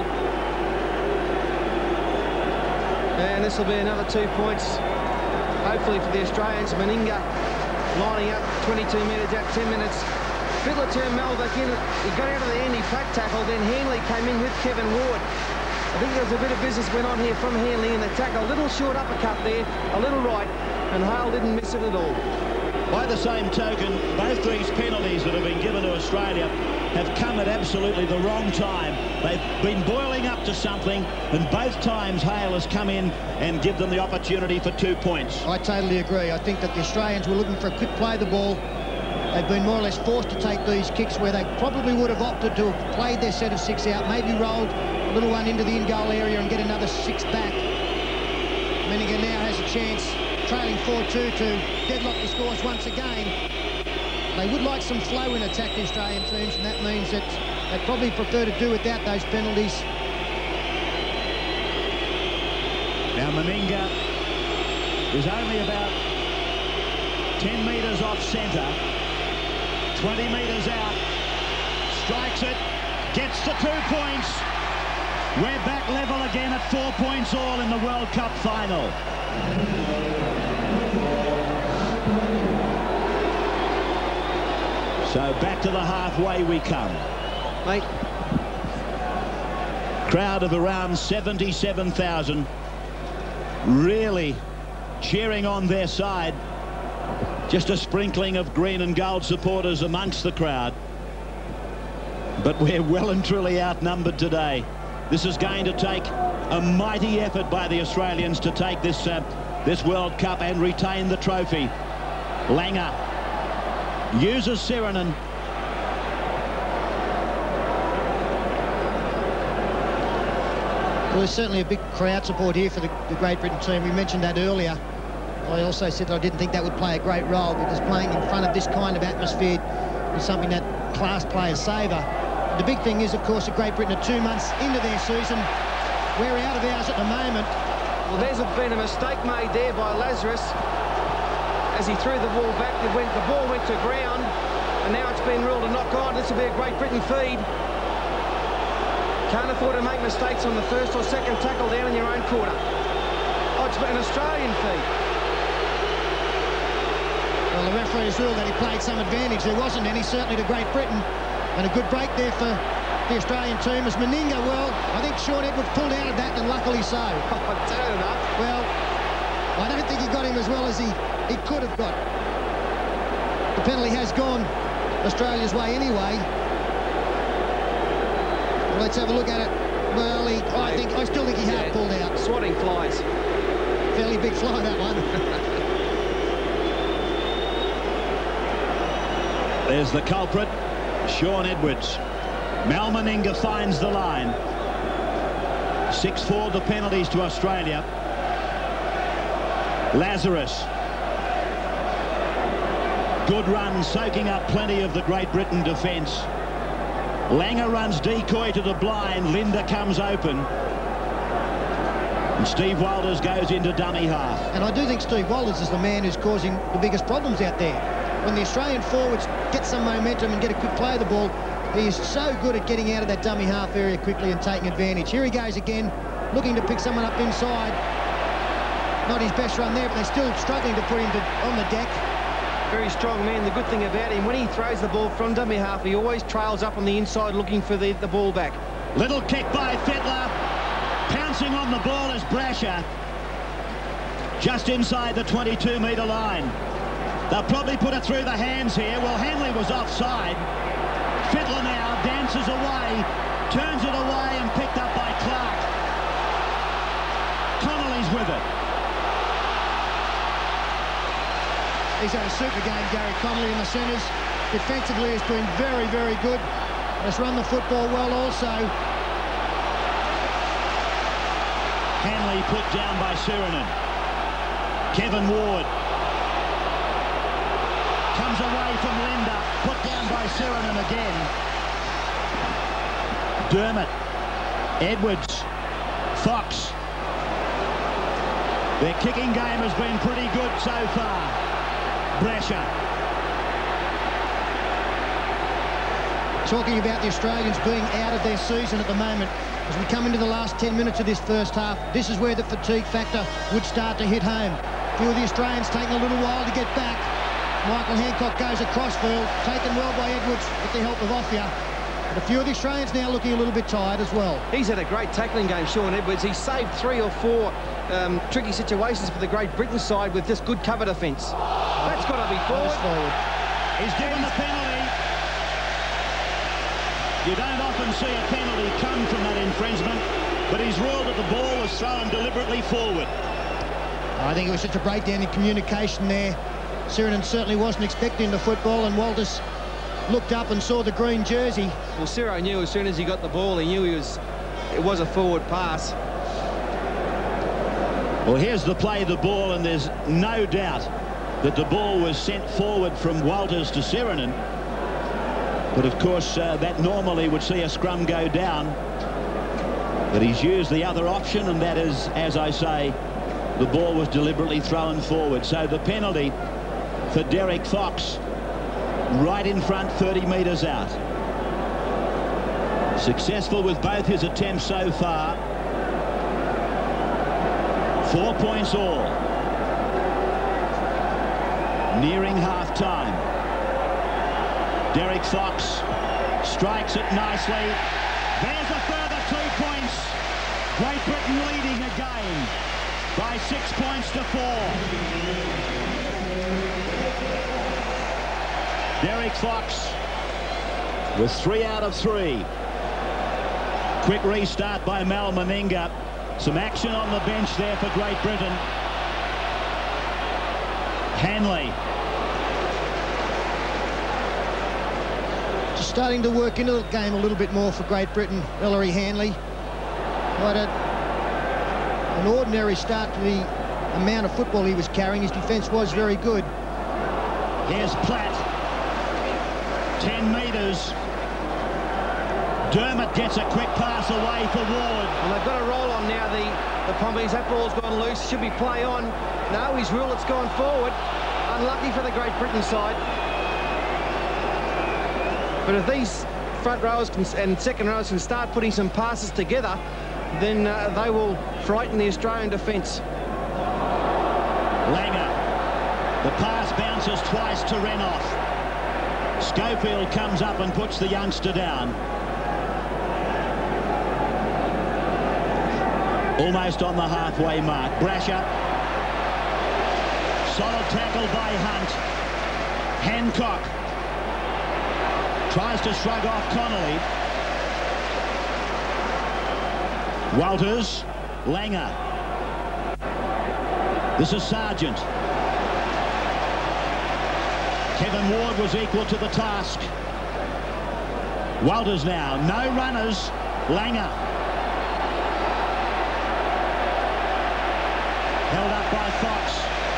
And this will be another two points, hopefully, for the Australians. Meninga lining up twenty-two metres out, ten minutes. Fittler turned Mal back in. He got out of the Andy Pratt tackle, then Hanley came in with Kevin Ward. I think there was a bit of business went on here from Hanley in the tackle. A little short uppercut there, a little right, and Hale didn't miss it at all. By the same token, both these penalties that have been given to Australia have come at absolutely the wrong time. They've been boiling up to something, and both times Hale has come in and give them the opportunity for two points. I totally agree. I think that the Australians were looking for a quick play of the ball. They've been more or less forced to take these kicks where they probably would have opted to have played their set of six out, maybe rolled a little one into the in-goal area and get another six back. Meninga now has a chance, trailing four two, to deadlock the scores once again. They would like some flow in attack, the Australian teams, and that means that they'd probably prefer to do without those penalties. Now Meninga is only about ten metres off centre, twenty metres out, strikes it, gets the two points. We're back level again at four points all in the World Cup final. So back to the halfway we come. Mate. Crowd of around seventy-seven thousand really cheering on their side. Just a sprinkling of green and gold supporters amongst the crowd. But we're well and truly outnumbered today. This is going to take a mighty effort by the Australians to take this, uh, this World Cup and retain the trophy. Langer uses Sirinen. Well, there's certainly a big crowd support here for the, the Great Britain team. We mentioned that earlier. I also said that I didn't think that would play a great role, because playing in front of this kind of atmosphere is something that class players savour. The big thing is, of course, that Great Britain are two months into their season. We're out of ours at the moment. Well, there's been a mistake made there by Lazarus. As he threw the ball back, it went, the ball went to ground, and now it's been ruled a knock-on. This will be a Great Britain feed. Can't afford to make mistakes on the first or second tackle down in your own quarter. Oh, it's an Australian feed. Well, the referee's ruled that he played some advantage. There wasn't any, certainly to Great Britain. And a good break there for the Australian team as Meninga, well, I think Sean Edwards pulled out of that, and luckily so. Oh, turn enough. Well, I don't think he got him as well as he, he could have got. The penalty has gone Australia's way anyway. Well, let's have a look at it. Well, he, I think I still think he had Yeah, pulled out. Swatting flies. Fairly big fly, that one. There's the culprit, Shaun Edwards. Mal Meninga finds the line. six four the penalties to Australia. Lazarus. Good run, soaking up plenty of the Great Britain defence. Langer runs decoy to the blind. Linda comes open. And Steve Walters goes into dummy half. And I do think Steve Walters is the man who's causing the biggest problems out there. When the Australian forwards get some momentum and get a quick play of the ball, he is so good at getting out of that dummy half area quickly and taking advantage. Here he goes again, looking to pick someone up inside. Not his best run there, but they're still struggling to put him to, on the deck. Very strong man. The good thing about him, when he throws the ball from dummy half, he always trails up on the inside looking for the, the ball back. Little kick by Fittler. Pouncing on the ball is Brasher. Just inside the twenty-two metre line. They'll probably put it through the hands here. Well, Hanley was offside. Fittler now dances away, turns it away and picked up by Clark. Connolly's with it. He's had a super game, Gary Connolly, in the centres. Defensively, he's been very, very good. Has run the football well also. Hanley put down by Sirinen. Kevin Ward comes away from Linda, put down by Sirinen again. Dermott, Edwards, Fox. Their kicking game has been pretty good so far. Brasher. Talking about the Australians being out of their season at the moment, as we come into the last ten minutes of this first half, this is where the fatigue factor would start to hit home. A few of the Australians taking a little while to get back. Michael Hancock goes across field, taken well by Edwards with the help of Offia. But a few of the Australians now looking a little bit tired as well. He's had a great tackling game, Shaun Edwards. He saved three or four um, tricky situations for the Great Britain side with just good cover defence. That's got to be forward. forward. He's given the penalty. You don't often see a penalty come from that infringement, but he's ruled that the ball was thrown deliberately forward. I think it was just a breakdown in communication there. Sirinen certainly wasn't expecting the football, and Walters looked up and saw the green jersey. Well, Ciro knew as soon as he got the ball, he knew he was, it was a forward pass. Well, here's the play of the ball, and there's no doubt that the ball was sent forward from Walters to Sirinen. But of course, uh, that normally would see a scrum go down. But he's used the other option, and that is, as I say, the ball was deliberately thrown forward. So the penalty for Derek Fox, right in front, thirty metres out. Successful with both his attempts so far. Four points all. Nearing half-time. Derek Fox strikes it nicely. There's a further two points. Great Britain leading again by six points to four. Derek Fox with three out of three. Quick restart by Mal Meninga. Some action on the bench there for Great Britain. Hanley. Just starting to work into the game a little bit more for Great Britain, Ellery Hanley. Quite a, an ordinary start to the amount of football he was carrying. His defence was very good. Here's Platt. ten metres. Dermott gets a quick pass away for Ward. And they've got a roll on now, the, the Pommies. That ball's gone loose. Should be play on. No, he's ruled it's gone forward. Unlucky for the Great Britain side. But if these front rowers can, and second rowers can start putting some passes together, then uh, they will frighten the Australian defence. Langer. The pass bounces twice to Renouf. Schofield comes up and puts the youngster down. Almost on the halfway mark. Brasher. Solid tackle by Hunt. Hancock. Tries to shrug off Connolly. Walters. Langer. This is Sargent. Kevin Ward was equal to the task. Walters now. No runners. Langer. Held up by Fox.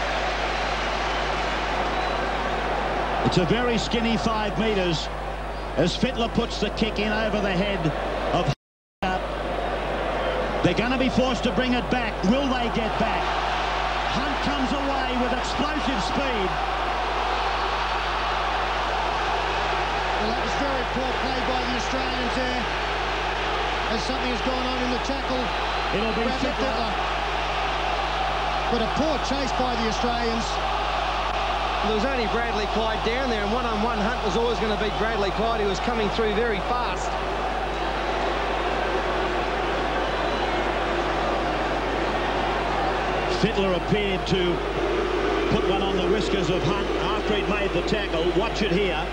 It's a very skinny five metres as Fittler puts the kick in over the head of Hunt. They're going to be forced to bring it back. Will they get back? Hunt comes away with explosive speed. Well, that was very poor play by the Australians there, as something has gone on in the tackle. It'll be Bradley Fittler. Fittler. But a poor chase by the Australians. There was only Bradley Clyde down there, and one-on-one Hunt was always going to beat Bradley Clyde. He was coming through very fast. Fittler appeared to put one on the whiskers of Hunt after he'd made the tackle. Watch it here.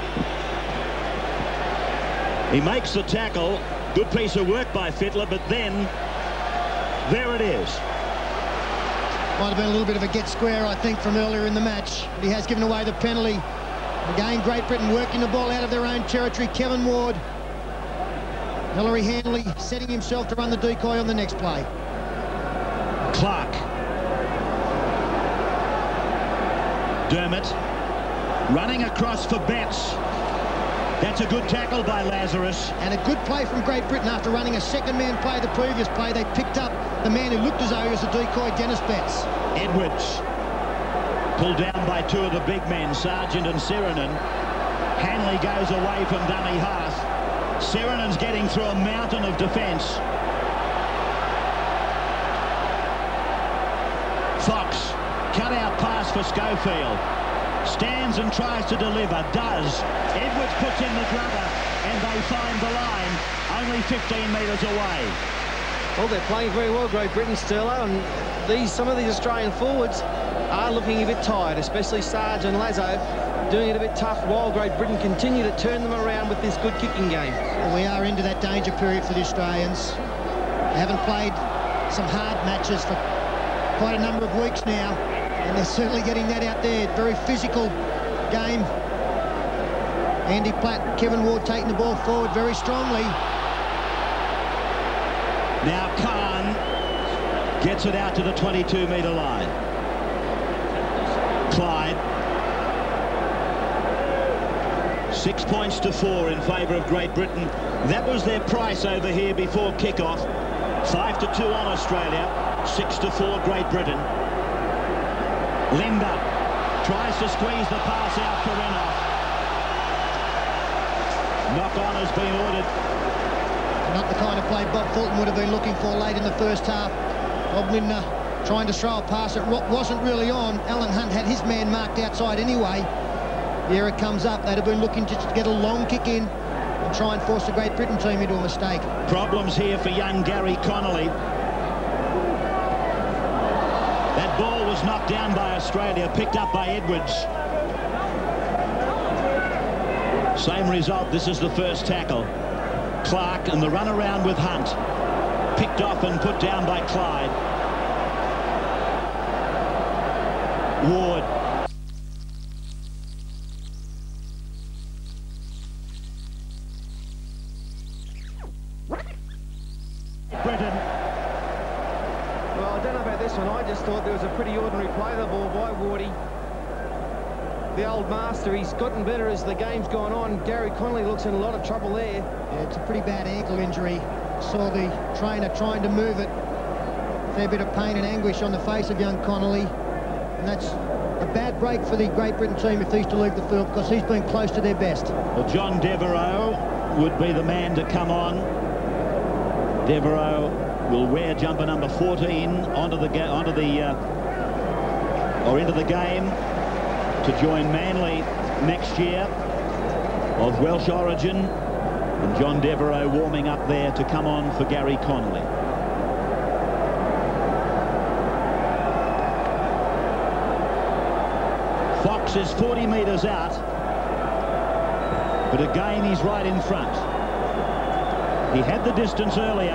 He makes the tackle. Good piece of work by Fittler, but then there it is. Might have been a little bit of a get square, I think, from earlier in the match. But he has given away the penalty. Again, Great Britain working the ball out of their own territory. Kevin Ward. Hillary Hanley setting himself to run the decoy on the next play. Clark. Dermott. Running across for Betts. That's a good tackle by Lazarus. And a good play from Great Britain after running a second man play the previous play. They picked up the man who looked as though he was a decoy, Dennis Betts. Edwards. Pulled down by two of the big men, Sargent and Sirenen. Hanley goes away from dummy half. Sirenen's getting through a mountain of defence. Fox. Cut out pass for Schofield. Stands and tries to deliver. Does. Edwards puts in the grubber and they find the line only fifteen metres away. Well, they're playing very well, Great Britain, Sterlo, and these some of these Australian forwards are looking a bit tired, especially Sarge and Lazo, doing it a bit tough while Great Britain continue to turn them around with this good kicking game. Well, we are into that danger period for the Australians. They haven't played some hard matches for quite a number of weeks now, and they're certainly getting that out there. Very physical game. Andy Platt, Kevin Ward taking the ball forward very strongly. Now Khan gets it out to the twenty-two metre line. Clyde. Six points to four in favour of Great Britain. That was their price over here before kick-off. Five to two on Australia. Six to four Great Britain. Linda tries to squeeze the pass out for Renoff. Knock-on has been ordered. Not the kind of play Bob Fulton would have been looking for late in the first half. Bob Lindner trying to throw a pass that wasn't really on. Alan Hunt had his man marked outside anyway. The error comes up. They'd have been looking to get a long kick in and try and force the Great Britain team into a mistake. Problems here for young Gary Connolly. That ball was knocked down by Australia, picked up by Edwards. Same result. This is the first tackle. Clark and the run around with Hunt. Picked off and put down by Clyde. Ward. Britain. Well, I don't know about this one. I just thought there was a pretty ordinary play the ball by Wardy. The old master, he's gotten better as the game's gone on. Gary Connolly looks in a lot of trouble there. Yeah, it's a pretty bad ankle injury. Saw the trainer trying to move it. Fair bit of pain and anguish on the face of young Connolly. And that's a bad break for the Great Britain team if he's to leave the field, because he's been close to their best. Well, John Devereux would be the man to come on. Devereux will wear jumper number fourteen onto the onto the uh, or into the game to join Manly next year of Welsh origin, and John Devereux warming up there to come on for Gary Connolly. Fox is forty metres out. But again, he's right in front. He had the distance earlier.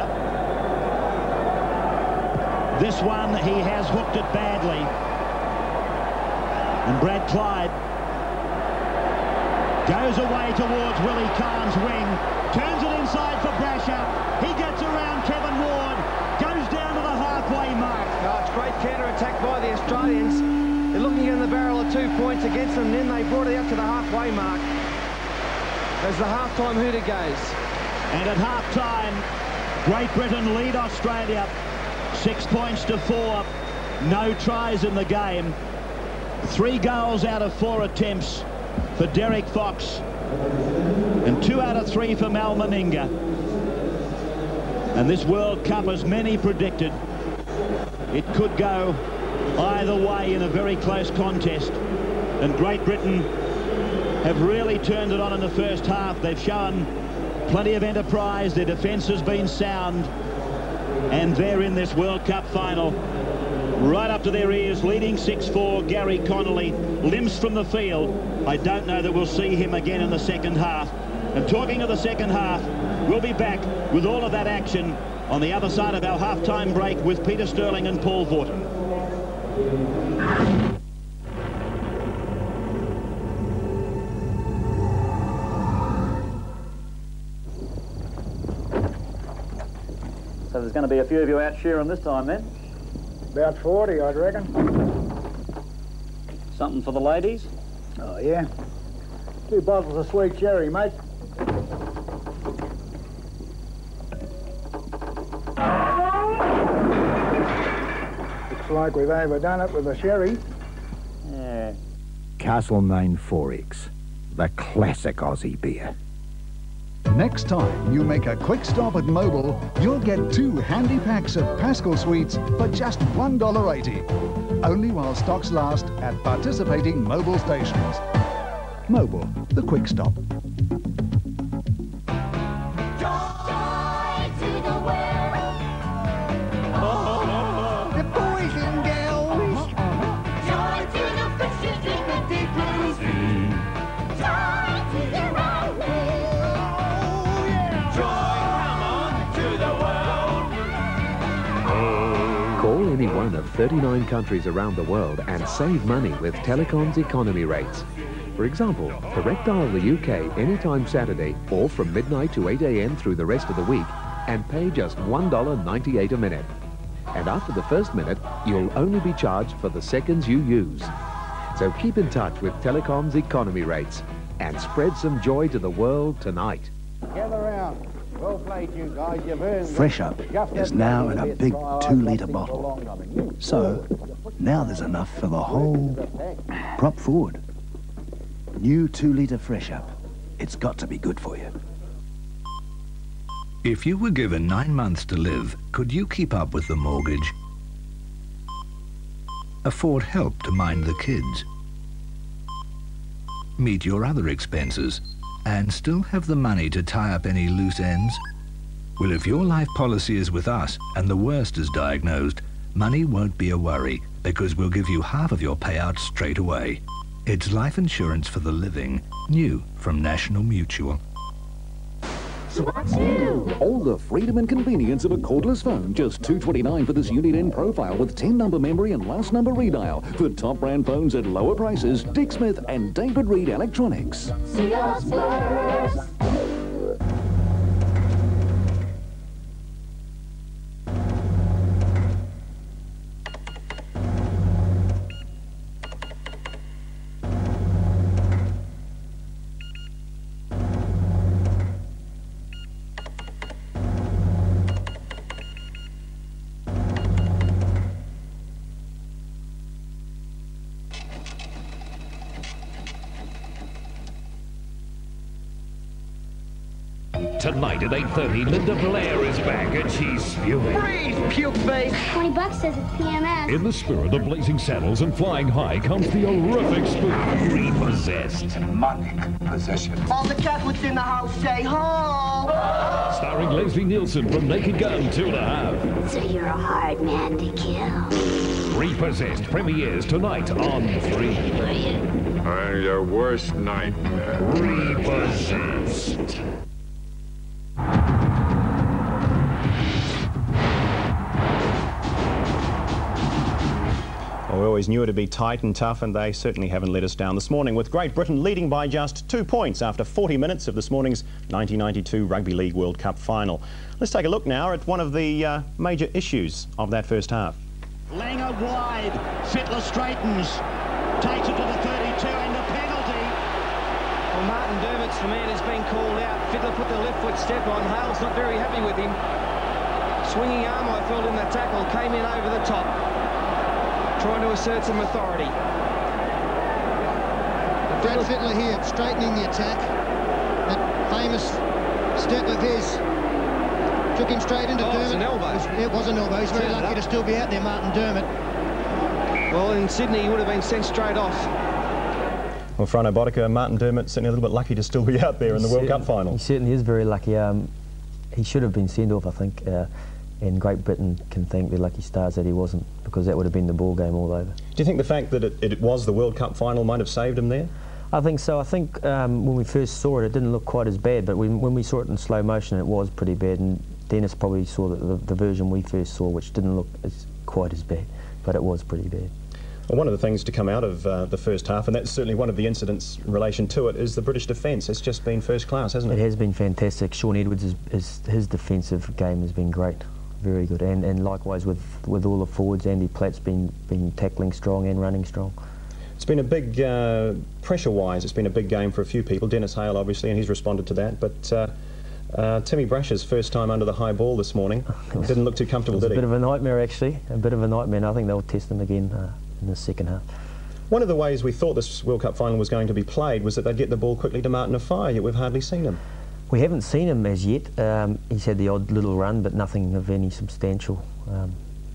This one, he has hooked it badly. And Brad Clyde goes away towards Willie Khan's wing, turns it inside for Brasher. He gets around Kevin Ward, goes down to the halfway mark. Oh, it's great counter-attack by the Australians. They're looking in the barrel of two points against them, and then they brought it out to the halfway mark as the half-time hooter goes. And at half-time, Great Britain lead Australia six points to four. No tries in the game. Three goals out of four attempts for Derek Fox, and two out of three for Mal Meninga. And this World Cup, as many predicted, it could go either way in a very close contest. And Great Britain have really turned it on in the first half. They've shown plenty of enterprise. Their defence has been sound, and they're in this World Cup final right up to their ears, leading six four. Gary Connolly limps from the field. I don't know that we'll see him again in the second half. And talking of the second half, we'll be back with all of that action on the other side of our half-time break with Peter Sterling and Paul Vorton. So there's going to be a few of you out shearing this time then? About forty, I'd reckon. Something for the ladies? Oh, yeah. Two bottles of sweet cherry, mate. Looks like we've overdone it with the sherry. Yeah. Castlemaine four X, the classic Aussie beer. Next time you make a quick stop at Mobil, you'll get two handy packs of Pascal Sweets for just one dollar eighty. Only while stocks last at participating Mobil stations. Mobil, the quick stop. The boys and girls. Joy to the fishes in the deep blue sea. Joy to the rolling. Oh, yeah. Joy, come on to the world. Call any one of thirty-nine countries around the world and save money with Telecom's economy rates. For example, direct dial the U K anytime Saturday or from midnight to eight A M through the rest of the week and pay just one dollar ninety-eight a minute. And after the first minute, you'll only be charged for the seconds you use. So keep in touch with Telecom's economy rates and spread some joy to the world tonight. Gather round. Well played, you guys. You've earned Fresh Up is now in a big two-litre bottle. So, now there's enough for the whole prop forward. New two-litre Fresh Up. It's got to be good for you. If you were given nine months to live, could you keep up with the mortgage? Afford help to mind the kids? Meet your other expenses? And still have the money to tie up any loose ends? Well, if your life policy is with us and the worst is diagnosed, money won't be a worry because we'll give you half of your payout straight away. It's life insurance for the living, new from National Mutual. All the freedom and convenience of a cordless phone. Just two twenty-nine for this unit-end profile with ten number memory and last number redial. For top brand phones at lower prices, Dick Smith and David Reed Electronics. See us first. Tonight at eight thirty, Linda Blair is back and she's spewing. Freeze, puke face! twenty bucks says it's P M S. In the spirit of Blazing Saddles and Flying High comes the horrific spook, Repossessed. Demonic possession. All the Catholics in the house say, ho! Starring Leslie Nielsen from Naked Gun two and a half. So you're a hard man to kill. Repossessed premieres tonight on Free. I'm your worst nightmare. Repossessed. Well, we always knew it would be tight and tough, and they certainly haven't let us down this morning, with Great Britain leading by just two points after forty minutes of this morning's nineteen ninety-two Rugby League World Cup final. Let's take a look now at one of the uh, major issues of that first half. Langer wide, Fittler straightens, takes it to the thirty-two and the penalty. Well, Martin Dermott's the man has been called out. Fittler put the left foot step on. Hale's not very happy with him. Swinging arm, I felt, in the tackle, came in over the top, trying to assert some authority. Brad Fittler here, straightening the attack. That famous step of his took him straight into oh, Dermott. It was an elbow. It was, it was an elbow. He's very Turned lucky to still be out there, Martin Dermott. Well, in Sydney, he would have been sent straight off. Well, Frano Botica, Martin Dermott certainly a little bit lucky to still be out there in the World Cup final. He certainly is very lucky. Um, he should have been sent off, I think, uh, and Great Britain can thank their lucky stars that he wasn't, because that would have been the ball game all over. Do you think the fact that it, it was the World Cup final might have saved him there? I think so. I think um, when we first saw it, it didn't look quite as bad, but when, when we saw it in slow motion, it was pretty bad, and Dennis probably saw the, the, the version we first saw, which didn't look as, quite as bad, but it was pretty bad. Well, one of the things to come out of uh, the first half, and that's certainly one of the incidents in relation to it, is the British defence. It's just been first class, hasn't it? It has been fantastic. Shaun Edwards, is, is, his defensive game has been great, very good, and, and likewise with, with all the forwards. Andy Platt's been, been tackling strong and running strong. It's been a big, uh, pressure-wise, it's been a big game for a few people. Dennis Hale, obviously, and he's responded to that, but uh, uh, Timmy Brasher's first time under the high ball this morning was, didn't look too comfortable, did he? It was a bit of a nightmare, actually, a bit of a nightmare, and I think they'll test him again uh, in the second half. One of the ways we thought this World Cup final was going to be played was that they'd get the ball quickly to Martin Offiah, yet we've hardly seen him. We haven't seen him as yet. Um, he's had the odd little run, but nothing of any substantial um,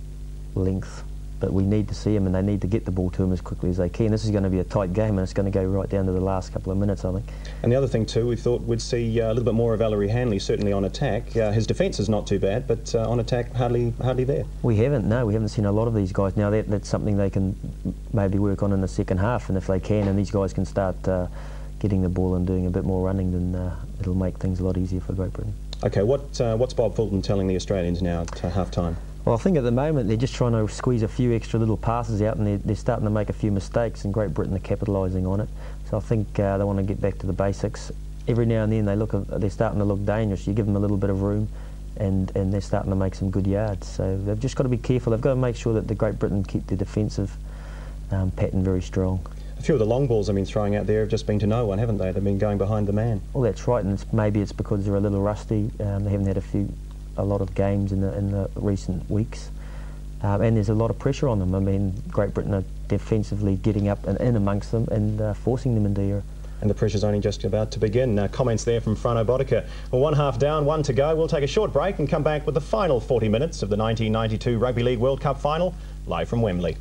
length. But we need to see him, and they need to get the ball to him as quickly as they can. This is going to be a tight game, and it's going to go right down to the last couple of minutes, I think. And the other thing too, we thought we'd see uh, a little bit more of Valerie Hanley, certainly on attack. Uh, his defence is not too bad, but uh, on attack, hardly hardly there. We haven't, no, we haven't seen a lot of these guys. Now that, that's something they can maybe work on in the second half, and if they can, and these guys can start uh, getting the ball and doing a bit more running, then uh, it'll make things a lot easier for Great Britain. Okay, what uh, what's Bob Fulton telling the Australians now at uh, half-time? Well, I think at the moment they're just trying to squeeze a few extra little passes out, and they're, they're starting to make a few mistakes, and Great Britain are capitalising on it. So I think uh, they want to get back to the basics. Every now and then they look, they're starting to look dangerous. You give them a little bit of room, and, and they're starting to make some good yards. So they've just got to be careful. They've got to make sure that the Great Britain keep their defensive um, pattern very strong. A few of the long balls I've been throwing out there have just been to no one, haven't they? They've been going behind the man. Well, that's right, and it's, maybe it's because they're a little rusty. Um, they haven't had a few, a lot of games in the, in the recent weeks. Um, and there's a lot of pressure on them. I mean, Great Britain are defensively getting up and in amongst them and uh, forcing them into error. And the pressure's only just about to begin. Uh, comments there from Frano Botica. Well, one half down, one to go. We'll take a short break and come back with the final forty minutes of the nineteen ninety-two Rugby League World Cup final, live from Wembley.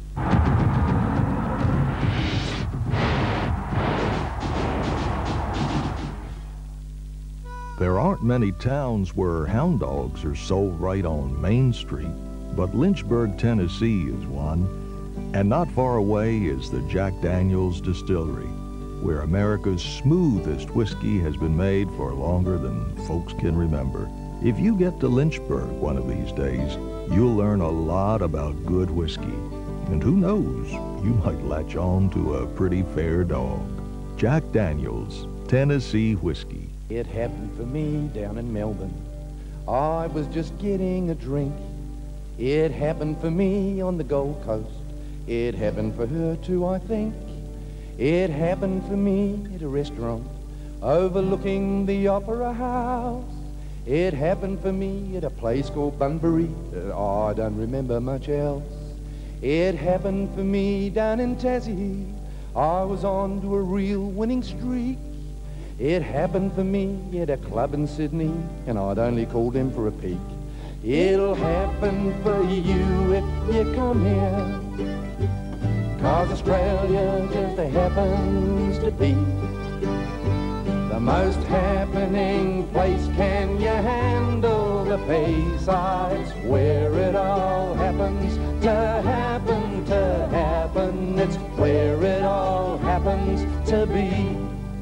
There aren't many towns where hound dogs are sold right on Main Street, but Lynchburg, Tennessee is one. And not far away is the Jack Daniel's Distillery, where America's smoothest whiskey has been made for longer than folks can remember. If you get to Lynchburg one of these days, you'll learn a lot about good whiskey. And who knows, you might latch on to a pretty fair dog. Jack Daniel's Tennessee Whiskey. It happened for me down in Melbourne. I was just getting a drink. It happened for me on the Gold Coast. It happened for her too, I think. It happened for me at a restaurant overlooking the Opera House. It happened for me at a place called Bunbury. Oh, I don't remember much else. It happened for me down in Tassie. I was on to a real winning streak. It happened for me at a club in Sydney, and I'd only called him for a peek. It'll happen for you if you come here, 'cause Australia just happens to be the most happening place. Can you handle the pace? Ah, it's where it all happens to happen, to happen. It's where it all happens to be.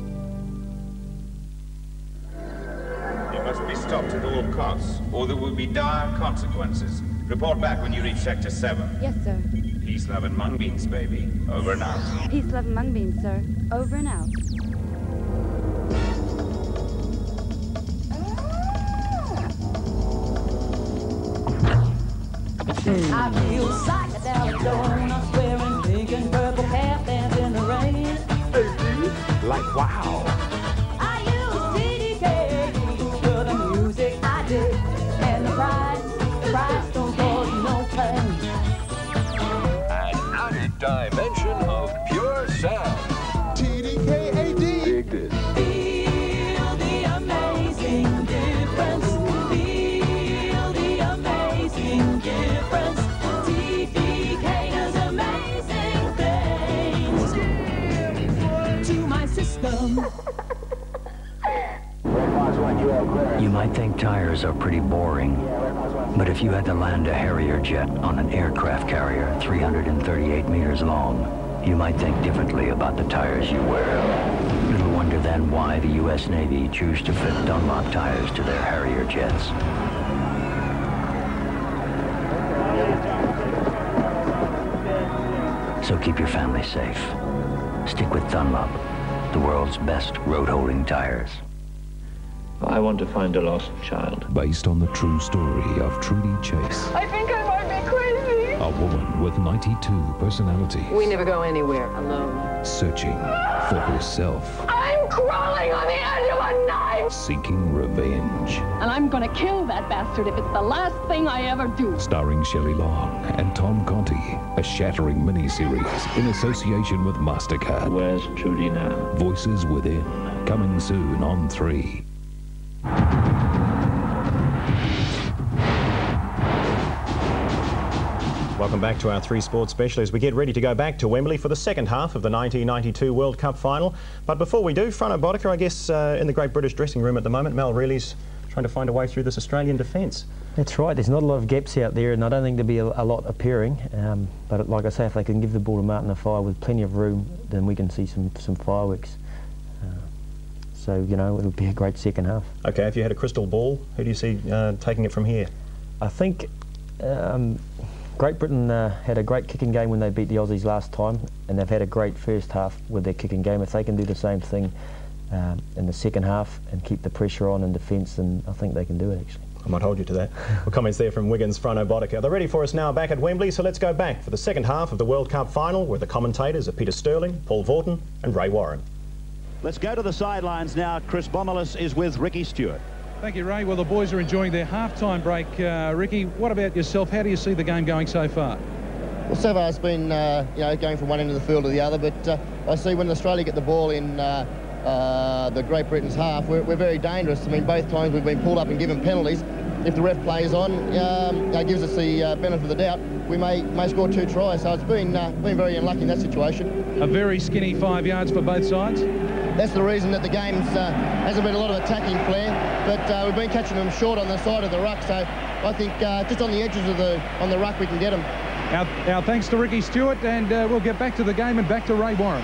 You must be stopped at all costs, or there will be dire consequences. Report back when you reach Sector seven. Yes, sir. Peace, love, and mung beans, baby. Over and out. Peace, love, and mung beans, sir. Over and out. I feel psychedelic, donuts wearing pink and purple cap, dance in the rain. Like wow. I use C D K for the music I dig, and the price, the price don't cause no pain. An added dimension of pure sound. T D K A D. Dig this. Feel the amazing difference. Feel the amazing difference. T D K does amazing things to my system. You might think tires are pretty boring, but if you had to land a Harrier jet on an aircraft carrier three hundred thirty-eight meters long, you might think differently about the tires you wear. Little wonder then why the U S Navy chose to fit Dunlop tires to their Harrier jets. So keep your family safe. Stick with Dunlop, the world's best road-holding tires. I want to find a lost child. Based on the true story of Trudy Chase, I think I might be crazy. a woman with ninety-two personalities, We never go anywhere alone. searching for herself, I'm crawling on the edge of a knife. seeking revenge. And I'm gonna kill that bastard if it's the last thing I ever do. Starring Shelley Long and Tom Conti, a shattering miniseries in association with MasterCard. Where's Trudy now? Voices Within, coming soon on three. Welcome back to our Three Sports Special as we get ready to go back to Wembley for the second half of the nineteen ninety-two World Cup final. But before we do, Frano Boddicker, I guess, uh, in the Great British dressing room at the moment, Mal Reilly's trying to find a way through this Australian defence. That's right, there's not a lot of gaps out there, and I don't think there'll be a, a lot appearing. Um, but like I say, if they can give the ball to Martin Afai with plenty of room, then we can see some, some fireworks. Uh, so, you know, it'll be a great second half. OK, if you had a crystal ball, who do you see uh, taking it from here? I think um, Great Britain uh, had a great kicking game when they beat the Aussies last time, and they've had a great first half with their kicking game. If they can do the same thing um, in the second half and keep the pressure on in defence, then I think they can do it, actually. I might hold you to that. Well, comments there from Wigan's Frano Boddicker. They're ready for us now back at Wembley, so let's go back for the second half of the World Cup final, where the commentators are Peter Sterling, Paul Vaughton and Ray Warren. Let's go to the sidelines now. Chris Bommelis is with Ricky Stewart. Thank you, Ray. Well, the boys are enjoying their half-time break. Uh, Ricky, what about yourself? How do you see the game going so far? Well, so far it's been, uh, you know, going from one end of the field to the other, but uh, I see when Australia get the ball in uh, uh, the Great Britain's half, we're, we're very dangerous. I mean, both times we've been pulled up and given penalties. If the ref plays on, um, uh, gives us the uh, benefit of the doubt, we may may score two tries. So it's been uh, been very unlucky in that situation. A very skinny five yards for both sides. That's the reason that the game's uh, hasn't been a lot of attacking flair, but uh, we've been catching them short on the side of the ruck. So I think uh, just on the edges of the on the ruck we can get them. Our, our thanks to Ricky Stewart, and uh, we'll get back to the game and back to Ray Warren.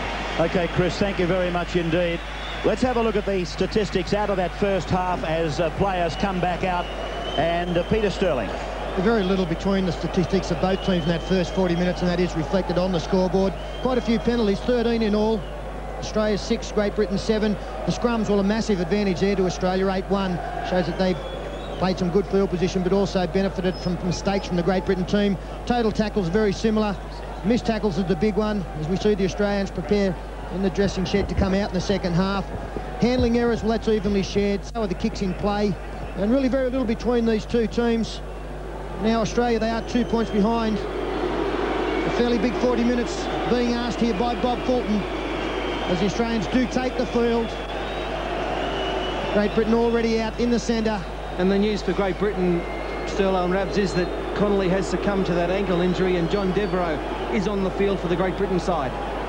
OK, Chris, thank you very much indeed. Let's have a look at the statistics out of that first half as uh, players come back out. And uh, Peter Sterling. Very little between the statistics of both teams in that first forty minutes, and that is reflected on the scoreboard. Quite a few penalties, thirteen in all. Australia six, Great Britain seven. The scrums were a massive advantage there to Australia, eight one. Shows that they've played some good field position, but also benefited from mistakes from the Great Britain team. Total tackles very similar. Missed tackles is the big one, as we see the Australians prepare in the dressing shed to come out in the second half. Handling errors, well, that's evenly shared. So are the kicks in play. And really very little between these two teams. Now Australia, they are two points behind. A fairly big forty minutes being asked here by Bob Fulton, as the Australians do take the field. Great Britain already out in the centre. And the news for Great Britain, Sterlo and Rabs, is that Connolly has succumbed to that ankle injury and John Devereux is on the field for the Great Britain side.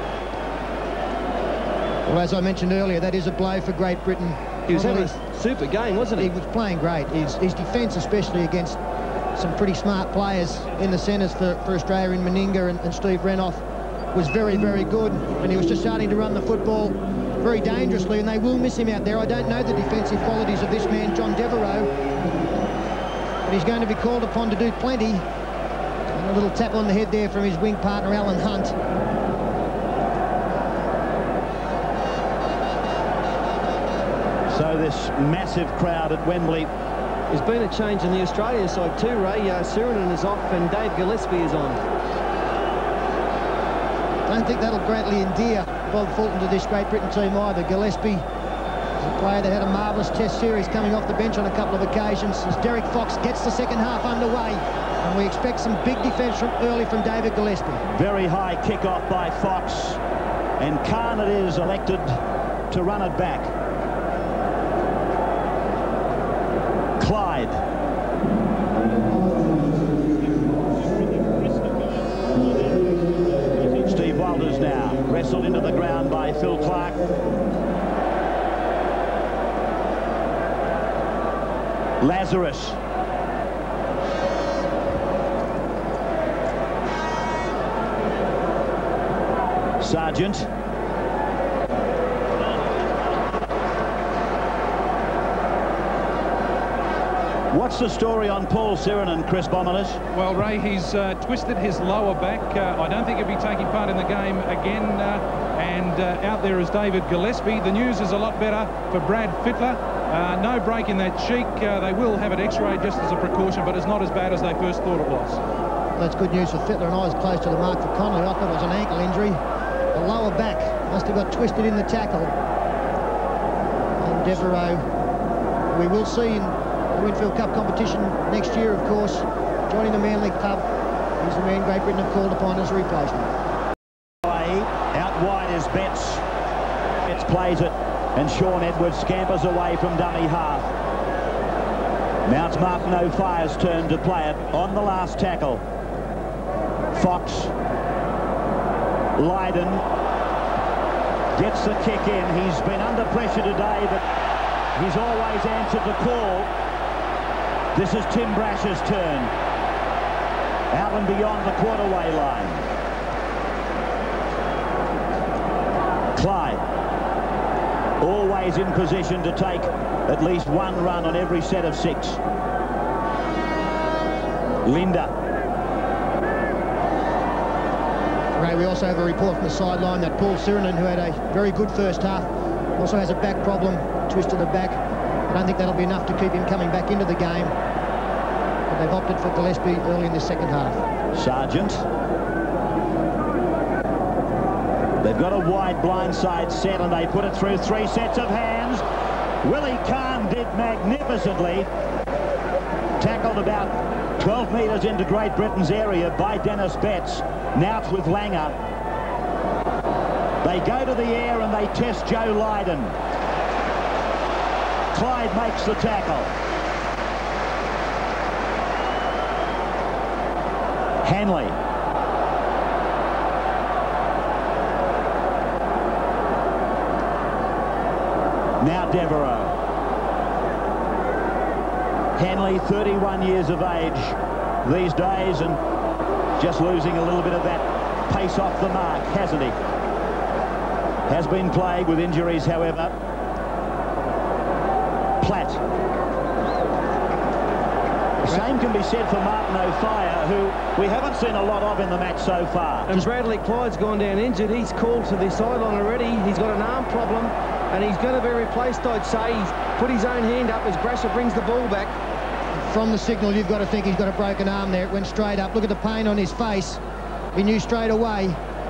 Well, as I mentioned earlier, that is a blow for Great Britain. He was having a super game, wasn't he? He was playing great. His, his defence, especially against some pretty smart players in the centres for, for Australia in Meninga and, and Steve Renouf, was very, very good. And he was just starting to run the football very dangerously, and they will miss him out there. I don't know the defensive qualities of this man, John Devereux, but he's going to be called upon to do plenty. And a little tap on the head there from his wing partner, Alan Hunt. So this massive crowd at Wembley. There's been a change in the Australian side too, Ray. Uh, Sirinen is off and Dave Gillespie is on. I don't think that'll greatly endear Bob Fulton to this Great Britain team either. Gillespie is a player that had a marvellous test series, coming off the bench on a couple of occasions, as Derek Fox gets the second half underway. And we expect some big defence from early from David Gillespie. Very high kick-off by Fox. And Khan it is elected to run it back. Clyde. Steve Walters now, wrestled into the ground by Phil Clark. Lazarus. Sargent. What's the story on Paul Sirinen, Chris Bommelis? Well, Ray, he's uh, twisted his lower back. Uh, I don't think he'll be taking part in the game again. Uh, and uh, out there is David Gillespie. The news is a lot better for Brad Fittler. Uh, no break in that cheek. Uh, they will have it x-rayed just as a precaution, but it's not as bad as they first thought it was. That's good news for Fittler, and I was close to the mark for Connolly. I thought it was an ankle injury. The lower back must have got twisted in the tackle. And Devereux, we will see in the Winfield Cup competition next year, of course, joining the Manly Club. He's the man Great Britain have called upon as a replacement. Out wide is Betts. Betts plays it, and Sean Edwards scampers away from dummy half. Now it's Martin O'Fire's turn to play it on the last tackle. Fox. Lydon gets the kick in. He's been under pressure today, but he's always answered the call. This is Tim Brasher's turn. Out and beyond the quarterway line. Clyde. Always in position to take at least one run on every set of six. Linda. Ray, we also have a report from the sideline that Paul Sirinen, who had a very good first half, also has a back problem, twist to the back. I don't think that'll be enough to keep him coming back into the game. But they've opted for Gillespie early in the second half. Sargent. They've got a wide blindside set and they put it through three sets of hands. Willie Kahn did magnificently. Tackled about twelve metres into Great Britain's area by Dennis Betts. Now it's with Langer. They go to the air and they test Joe Lydon. Clyde makes the tackle. Hanley. Now Devereux. Hanley, thirty-one years of age these days, and just losing a little bit of that pace off the mark, hasn't he? Has been plagued with injuries, however. Platt. The same can be said for Martin O'Fire, who we haven't seen a lot of in the match so far. And Bradley Clyde's gone down injured. He's called to the sideline already. He's got an arm problem, and he's going to be replaced, I'd say. He's put his own hand up as Brasher brings the ball back. From the signal, you've got to think he's got a broken arm there. It went straight up. Look at the pain on his face. He knew straight away.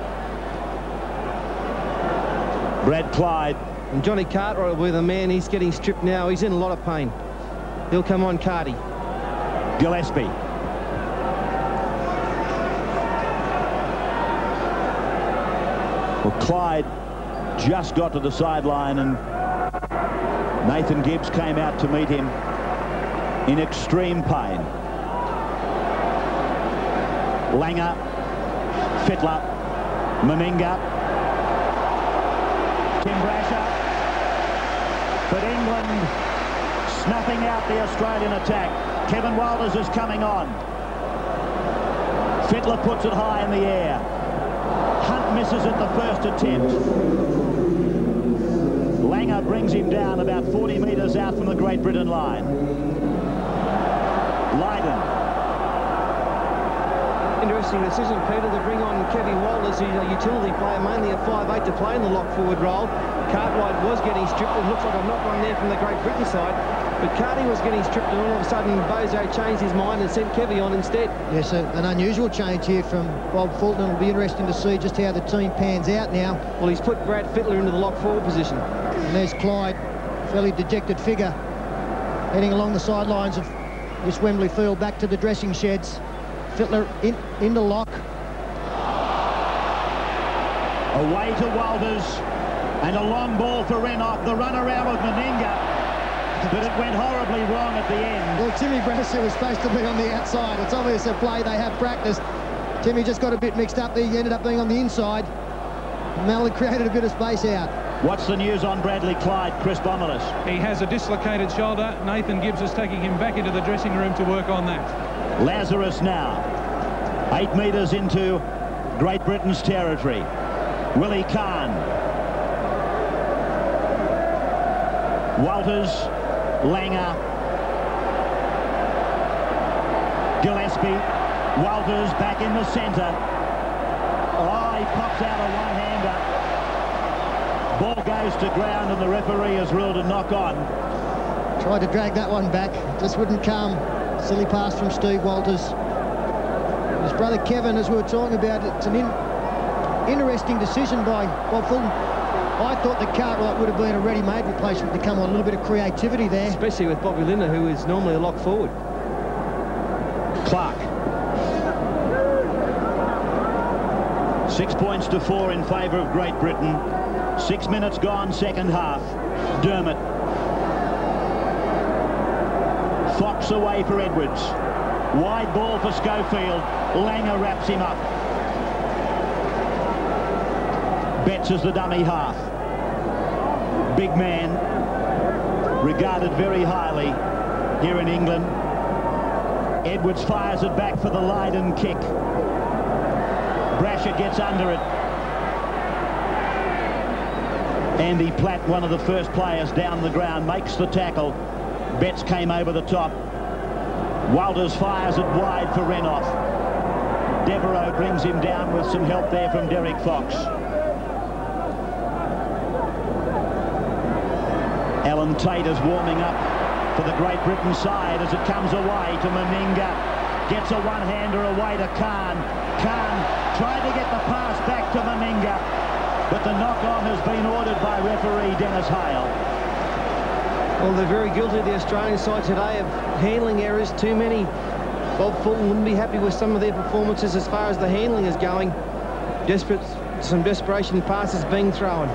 Brad Clyde. And Johnny Cartwright will be the man. He's getting stripped now. He's in a lot of pain. He'll come on, Carty. Gillespie. Well, Clyde just got to the sideline and Nathan Gibbs came out to meet him in extreme pain. Langer, Fittler, Meninga, Tim Brasher. But England snuffing out the Australian attack. Kevin Walters is coming on. Fittler puts it high in the air. Hunt misses at the first attempt. Langer brings him down about forty metres out from the Great Britain line. Lydon. Interesting decision, Peter, to bring on Kevin Walters, who's a utility player, mainly a five eight to play in the lock forward role. Cartwright was getting stripped. It looks like a knock on there from the Great Britain side. But Carty was getting stripped, and all of a sudden Bozo changed his mind and sent Kevy on instead. Yes, a, an unusual change here from Bob Fulton. It'll be interesting to see just how the team pans out now. Well, he's put Brad Fittler into the lock forward position. And there's Clyde, fairly dejected figure, heading along the sidelines of this Wembley field back to the dressing sheds. Fittler in, in the lock. Away to Walters, and a long ball for Renouf. The run around with Meninga. But it went horribly wrong at the end. Well, Timmy Brasher was supposed to be on the outside. It's obvious a play they have practiced. Timmy just got a bit mixed up there. He ended up being on the inside. Mallard created a bit of space out. What's the news on Bradley Clyde, Chris Bommelis? He has a dislocated shoulder. Nathan Gibbs is taking him back into the dressing room to work on that. Lazarus now. Eight metres into Great Britain's territory. Willie Kahn. Walters. Langer, Gillespie, Walters back in the centre. Oh, he pops out a one-hander. Ball goes to ground and the referee has ruled a knock on. Tried to drag that one back, just wouldn't come. Silly pass from Steve Walters. His brother Kevin, as we were talking about, it's an in interesting decision by Bob Fulton. I thought that Cartwright would have been a ready-made replacement to come on. A little bit of creativity there. Especially with Bobby Lindner, who is normally a lock forward. Clark. Six points to four in favour of Great Britain. Six minutes gone, second half. Dermott. Fox away for Edwards. Wide ball for Schofield. Langer wraps him up. Betts as the dummy half. Big man, regarded very highly here in England. Edwards fires it back for the Lydon kick. Brasher gets under it. Andy Platt, one of the first players down the ground, makes the tackle. Betts came over the top. Walters fires it wide for Renouf. Devereaux brings him down with some help there from Derek Fox. Alan Tate is warming up for the Great Britain side as it comes away to Meninga. Gets a one-hander away to Kahn. Kahn tried to get the pass back to Meninga, but the knock-on has been ordered by referee Dennis Hale. Well, they're very guilty, the Australian side today, of handling errors. Too many. Bob Fulton wouldn't be happy with some of their performances as far as the handling is going. Desperate, some desperation passes being thrown.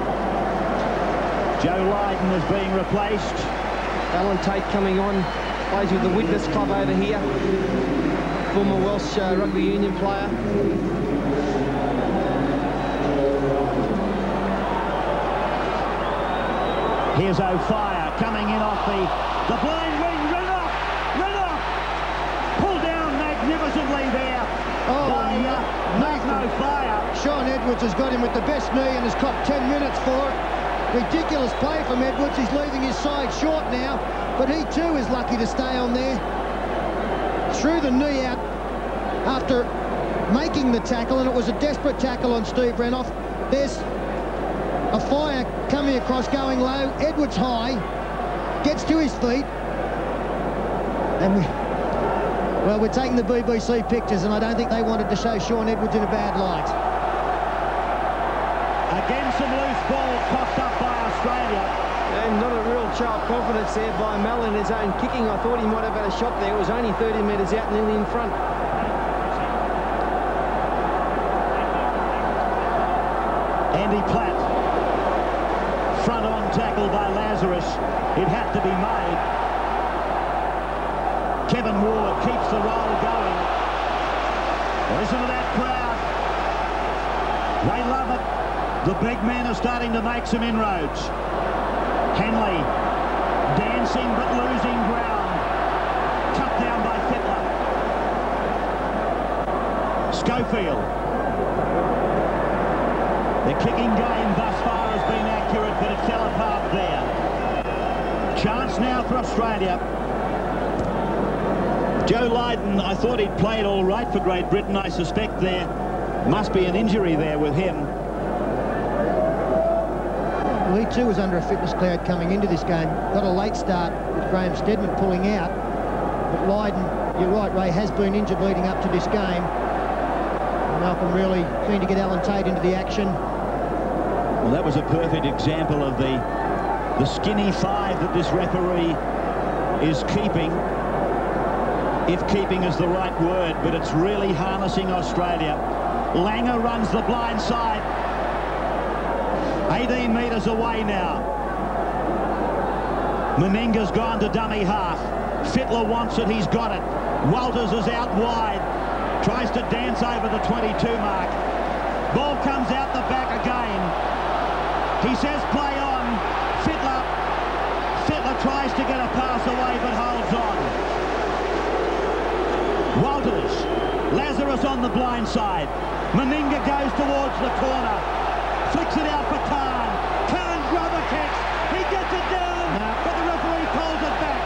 Joe Lydon is being replaced. Alan Tate coming on, plays with the Witness Club over here. Former Welsh uh, rugby union player. Here's O'Fire coming in off the, the blind wing. Renouf! Renouf! Pulled down magnificently there oh, by uh, Nathan O'Fire. Sean Edwards has got him with the best knee and has copped ten minutes for it. Ridiculous play from Edwards. He's leaving his side short now, but he too is lucky to stay on there. Threw the knee out after making the tackle, and it was a desperate tackle on Steve Renouf. There's a fire coming across, going low. Edwards high, gets to his feet, and we, well, we're taking the B B C pictures, and I don't think they wanted to show Sean Edwards in a bad light. Again, some loose ball coughed up by Australia. And not a real show of confidence there by Mallard in his own kicking. I thought he might have had a shot there. It was only thirty metres out, nearly in front. Andy Platt front-on tackle by Lazarus. It had to be made. Kevin Ward keeps the roll going. Listen to that crowd. They love it. The big men are starting to make some inroads. Hanley dancing but losing ground. Cut down by Fittler. Schofield. The kicking game thus far has been accurate, but it fell apart there. Chance now for Australia. Joe Lydon, I thought he'd played all right for Great Britain. I suspect there must be an injury there with him. Well, he too was under a fitness cloud coming into this game. Got a late start with Graham Steadman pulling out. But Lydon, you're right, Ray, has been injured leading up to this game. And Malcolm really keen to get Alan Tate into the action. Well, that was a perfect example of the, the skinny five that this referee is keeping. If keeping is the right word, but it's really harnessing Australia. Langer runs the blind side. eighteen metres away now. Meninga's gone to dummy half. Fittler wants it, he's got it. Walters is out wide. Tries to dance over the twenty-two mark. Ball comes out the back again. He says play on. Fittler. Fittler tries to get a pass away but holds on. Walters, Lazarus on the blind side. Meninga goes towards the corner. Flicks it out for Khan. Khan rubber kicks. He gets it down, no. But the referee pulls it back.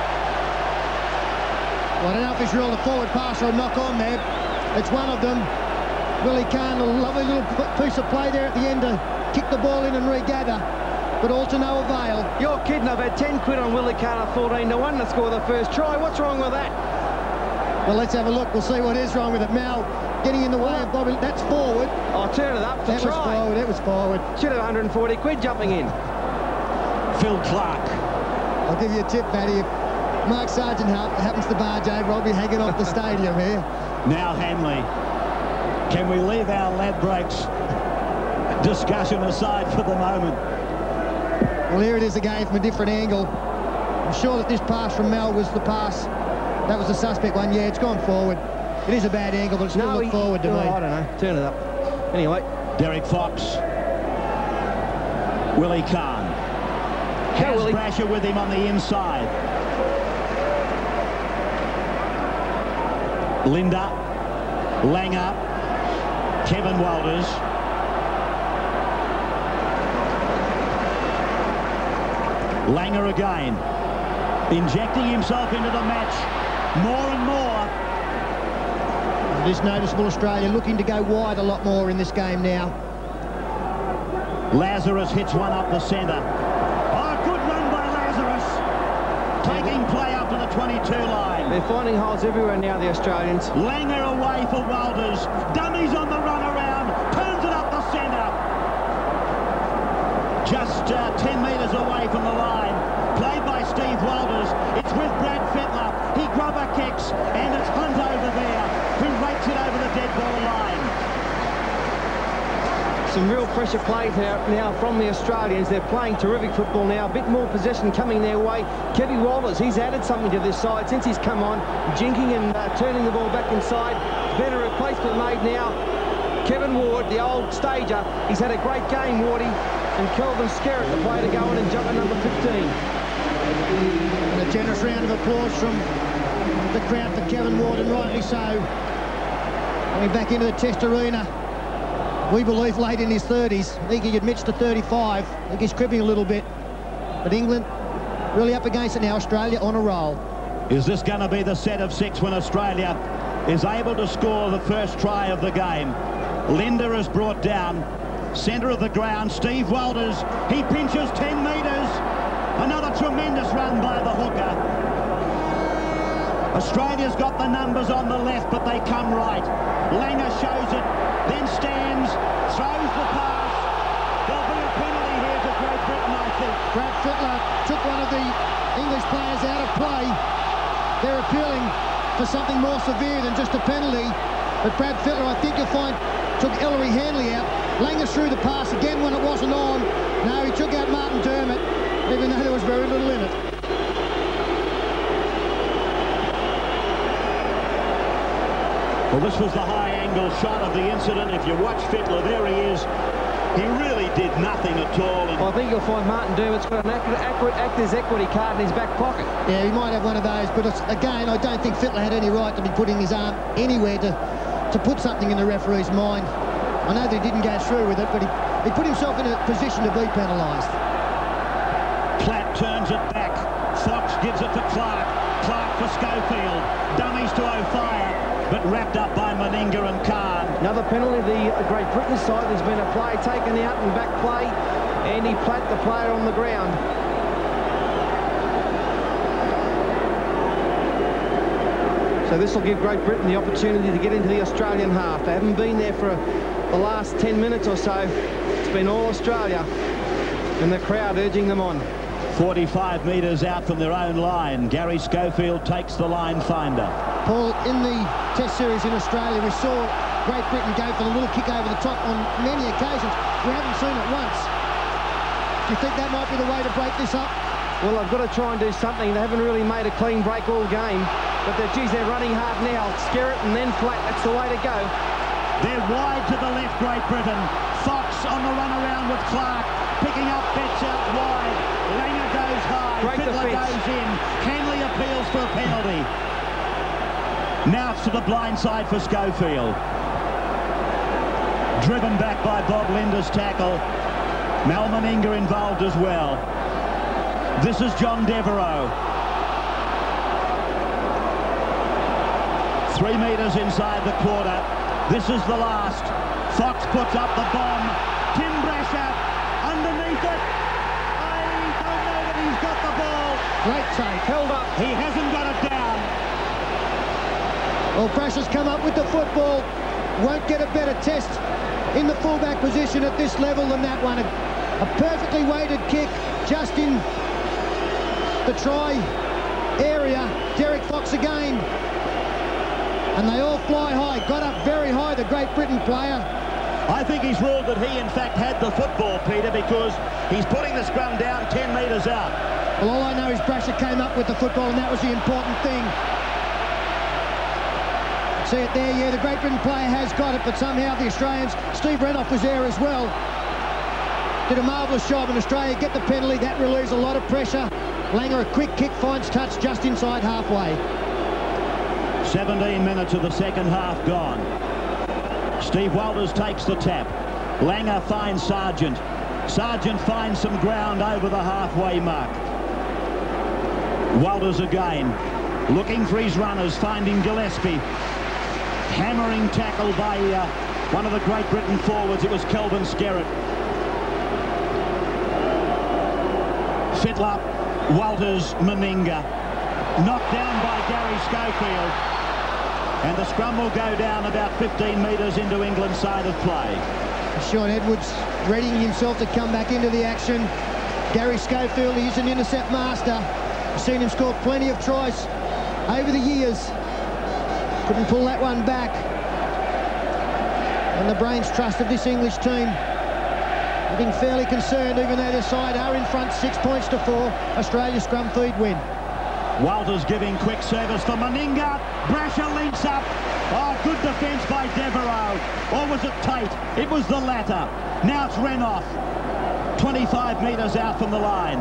Well, I don't know if he's ruled a forward pass or a knock on there. It's one of them. Willie Khan, a lovely little piece of play there at the end to kick the ball in and regather. But all to no avail. You're kidding. I've had ten quid on Willie Khan at fourteen to one to score the first try. What's wrong with that? Well, let's have a look. We'll see what is wrong with it. Mal getting in the way of Bobby. That's forward. Oh, turn it up to that try. was forward. It was forward. Should have one hundred forty quid jumping in. Phil Clark. I'll give you a tip, Paddy. If Mark Sargent ha happens to barge over, I'll be hanging off the stadium here. Now Hanley. Can we leave our Ladbrokes discussion aside for the moment? Well, here it is again from a different angle. I'm sure that this pass from Mel was the pass. That was the suspect one. Yeah, it's gone forward. It is a bad angle, but it's still no, looked he, forward to oh, me. I don't know. Turn it up. Anyway. Derek Fox. Willie Khan. Has Willie. Brasher with him on the inside. Linda. Langer. Kevin Walters. Langer again. Injecting himself into the match. More and more. It is noticeable Australia looking to go wide a lot more in this game now. Lazarus hits one up the centre. Oh, good run by Lazarus. Taking play up to the twenty-two line. They're finding holes everywhere now, the Australians. Langer away for Walters. Dummies on the run around. Turns it up the centre. Just uh, ten metres away from the line. Played by Steve Walters. It's with Brad Fittler. He grubber kicks, and it's Hunt over there, who rakes it over the dead ball line. Some real pressure plays out now from the Australians. They're playing terrific football now. A bit more possession coming their way. Kevin Walters, he's added something to this side since he's come on, jinking and uh, turning the ball back inside. Better replacement made now. Kevin Ward, the old stager, he's had a great game, Wardy. And Kelvin Skerritt, the player to go on and jump at number fifteen. And a generous round of applause from the crowd for Kevin Ward, and rightly so. Coming back into the Test Arena, we believe late in his thirties. I think he admits to thirty-five. I think he's cribbing a little bit. But England really up against it now. Australia on a roll. Is this going to be the set of six when Australia is able to score the first try of the game? Linda is brought down. Centre of the ground, Steve Walters. He pinches ten metres. Another tremendous run by the hooker. Australia's got the numbers on the left, but they come right. Langer shows it, then stands, throws the pass. There'll be a penalty here to Great Britain, I think. Brad Fittler took one of the English players out of play. They're appealing for something more severe than just a penalty. But Brad Fittler, I think you'll find, took Ellery Hanley out. Langer threw the pass again when it wasn't on. No, he took out Martin Dermott, even though there was very little in it. Well, this was the high-angle shot of the incident. If you watch Fittler, there he is. He really did nothing at all. Well, I think you'll find Martin Dermott's got an accurate, accurate actor's equity card in his back pocket. Yeah, he might have one of those, but it's, again, I don't think Fittler had any right to be putting his arm anywhere to, to put something in the referee's mind. I know that he didn't go through with it, but he, he put himself in a position to be penalised. Platt turns it back. Fox gives it to Clark. Clark for Schofield. Dummies to O'Fire, but wrapped up by Meninga and Khan. Another penalty, the Great Britain side. There's been a play taken out and back play. Andy Platt, the player on the ground. So this will give Great Britain the opportunity to get into the Australian half. They haven't been there for the last ten minutes or so. It's been all Australia and the crowd urging them on. forty-five metres out from their own line. Gary Schofield takes the line finder. Paul, in the Test series in Australia, we saw Great Britain go for the little kick over the top on many occasions. We haven't seen it once. Do you think that might be the way to break this up? Well, I've got to try and do something. They haven't really made a clean break all game. But they're, geez, they're running hard now. Skerritt and then Platt. That's the way to go. They're wide to the left, Great Britain. Fox on the run around with Clark, picking up bets out wide. Langer goes high. Great Fittler defence. goes in. Hanley appeals for a penalty. Now it's to the blind side for Schofield. Driven back by Bob Linder's tackle. Mal Meninga involved as well. This is John Devereux. Three metres inside the quarter. This is the last. Fox puts up the bomb. Tim Brasher underneath it. I don't know that he's got the ball. Great save. Held up. He hasn't got it down. Well, Brasher's come up with the football. Won't get a better test in the fullback position at this level than that one. A, a perfectly weighted kick just in the try area. Derek Fox again. And they all fly high. Got up very high, the Great Britain player. I think he's ruled that he, in fact, had the football, Peter, because he's putting the scrum down ten metres out. Well, all I know is Brasher came up with the football, and that was the important thing. See it there, yeah, the Great Britain player has got it, but somehow the Australians, Steve Renouf was there as well. Did a marvellous job in Australia, get the penalty, that relieves a lot of pressure. Langer, a quick kick, finds touch just inside halfway. seventeen minutes of the second half gone. Steve Walters takes the tap. Langer finds Sargent. Sargent finds some ground over the halfway mark. Walters again, looking for his runners, finding Gillespie. Hammering tackle by uh, one of the Great Britain forwards. It was Kelvin Skerritt. Fittler, Walters, Meninga. Knocked down by Gary Schofield. And the scrum will go down about fifteen metres into England's side of play. Sean Edwards readying himself to come back into the action. Gary Schofield, he is an intercept master. I've seen him score plenty of tries over the years. Couldn't pull that one back. And the brains trust of this English team. Looking fairly concerned, even though their side are in front, six points to four. Australia scrum feed win. Walters giving quick service for Meninga. Brasher links up. Oh, good defence by Devereux. Or was it Tate? It was the latter. Now it's Renouf. twenty-five metres out from the line.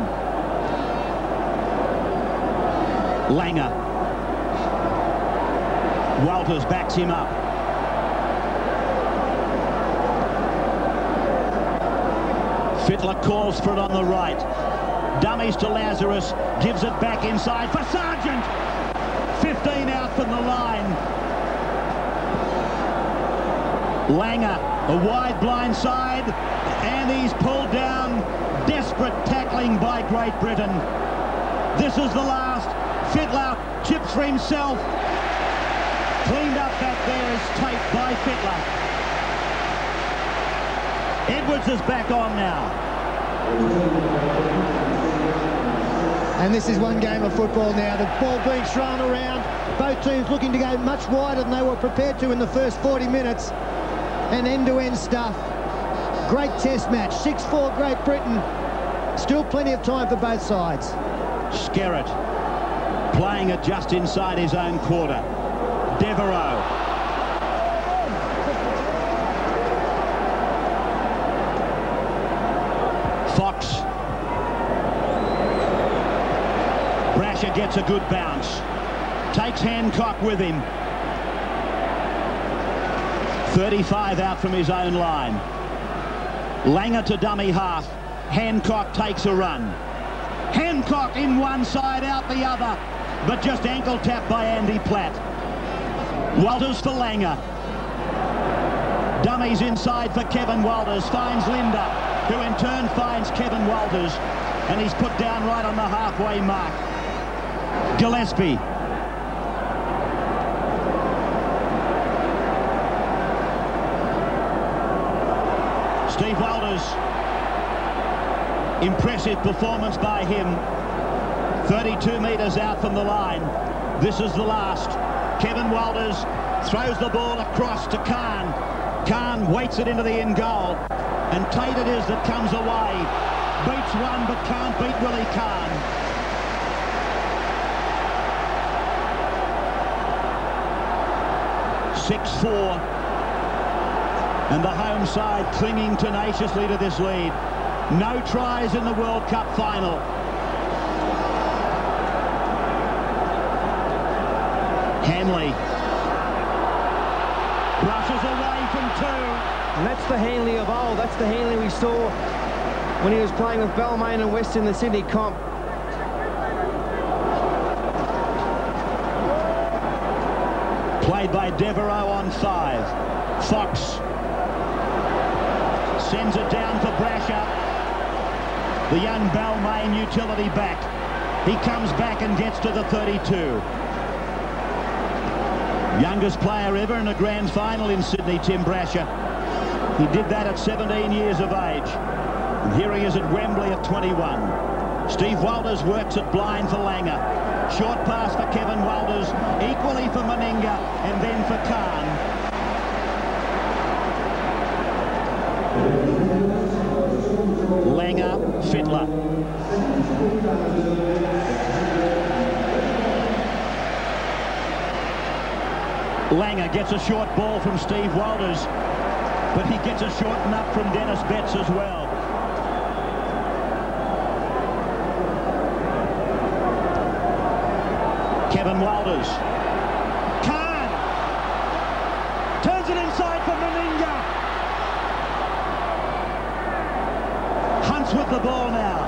Langer. Walters backs him up. Fittler calls for it on the right. Dummies to Lazarus. Gives it back inside for Sargent. fifteen out from the line. Langer, a wide blind side. And he's pulled down. Desperate tackling by Great Britain. This is the last. Fittler chips for himself. Cleaned up back there is Tate by Fittler. Edwards is back on now. And this is one game of football now. The ball being thrown around. Both teams looking to go much wider than they were prepared to in the first forty minutes. And end-to-end stuff. Great test match, six four Great Britain. Still plenty of time for both sides. Skerritt playing it just inside his own quarter. Devereaux. Fox. Brasher gets a good bounce. Takes Hancock with him. thirty-five out from his own line. Langer to dummy half. Hancock takes a run. Hancock in one side, out the other, but just ankle tapped by Andy Platt. Walters for Langer. Dummies inside for Kevin Walters. Finds Linda, who in turn finds Kevin Walters, and he's put down right on the halfway mark. Gillespie. Steve Walters. Impressive performance by him. thirty-two metres out from the line. This is the last. Kevin Walters throws the ball across to Khan. Khan waits it into the end goal. And Tate it is that comes away. Beats one but can't beat Willie Khan. six four. And the home side clinging tenaciously to this lead. No tries in the World Cup final. Hanley brushes away from two. And that's the Hanley of old. That's the Hanley we saw when he was playing with Balmain and West in the Sydney comp. Played by Devereaux on five. Fox sends it down for Brasher. The young Balmain utility back. He comes back and gets to the thirty-two. Youngest player ever in a grand final in Sydney, Tim Brasher. He did that at seventeen years of age. And here he is at Wembley at twenty-one. Steve Walters works it blind for Langer. Short pass for Kevin Walters, equally for Meninga, and then for Khan. Langer, Fittler. Langer gets a short ball from Steve Walters, but he gets a short nut from Dennis Betts as well. Kevin Walters. Khan turns it inside for Meninga. Hunt's with the ball now.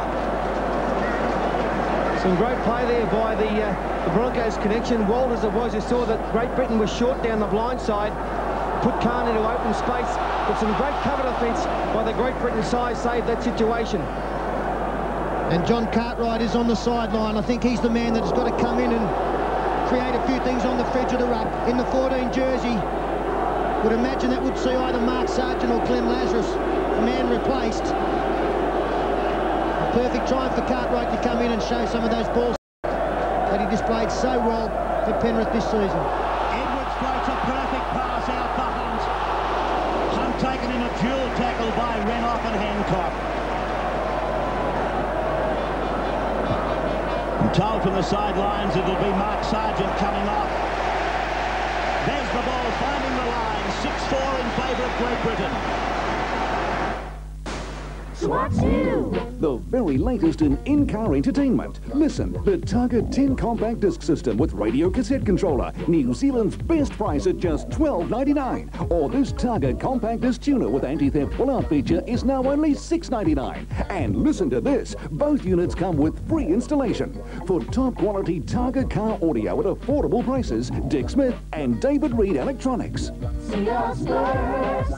Some great play there by the, uh, the Broncos connection. Walters it was who saw that Great Britain was short down the blind side, put Khan into open space, but some great cover defence by the Great Britain side saved that situation. And John Cartwright is on the sideline. I think he's the man that's got to come in and create a few things on the fridge of the ruck. In the fourteen jersey, would imagine that would see either Mark Sargent or Clem Lazarus, the man replaced. A perfect time for Cartwright to come in and show some of those balls that he displayed so well for Penrith this season. Edwards floats a perfect pass out for Hunt. Hunt taken in a dual tackle by Renouf and Hancock. I'm told from the sidelines it'll be Mark Sargent coming off. There's the ball finding the line. six four in favour of Great Britain. SWAT two. The very latest in in-car entertainment. Listen, the Target ten compact disc system with radio cassette controller. New Zealand's best price at just twelve ninety-nine. Or this Target compact disc tuner with anti-theft pull-out feature is now only six ninety-nine. And listen to this. Both units come with free installation. For top quality Target car audio at affordable prices, Dick Smith and David Reed Electronics. See us first.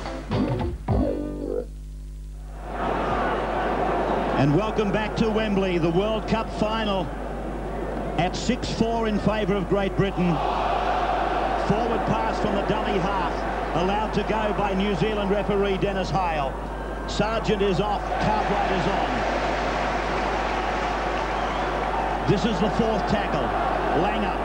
And welcome back to Wembley, the World Cup final at six four in favour of Great Britain. Forward pass from the dummy half, allowed to go by New Zealand referee Dennis Hale. Sargent is off, Cartwright is on. This is the fourth tackle. Langer.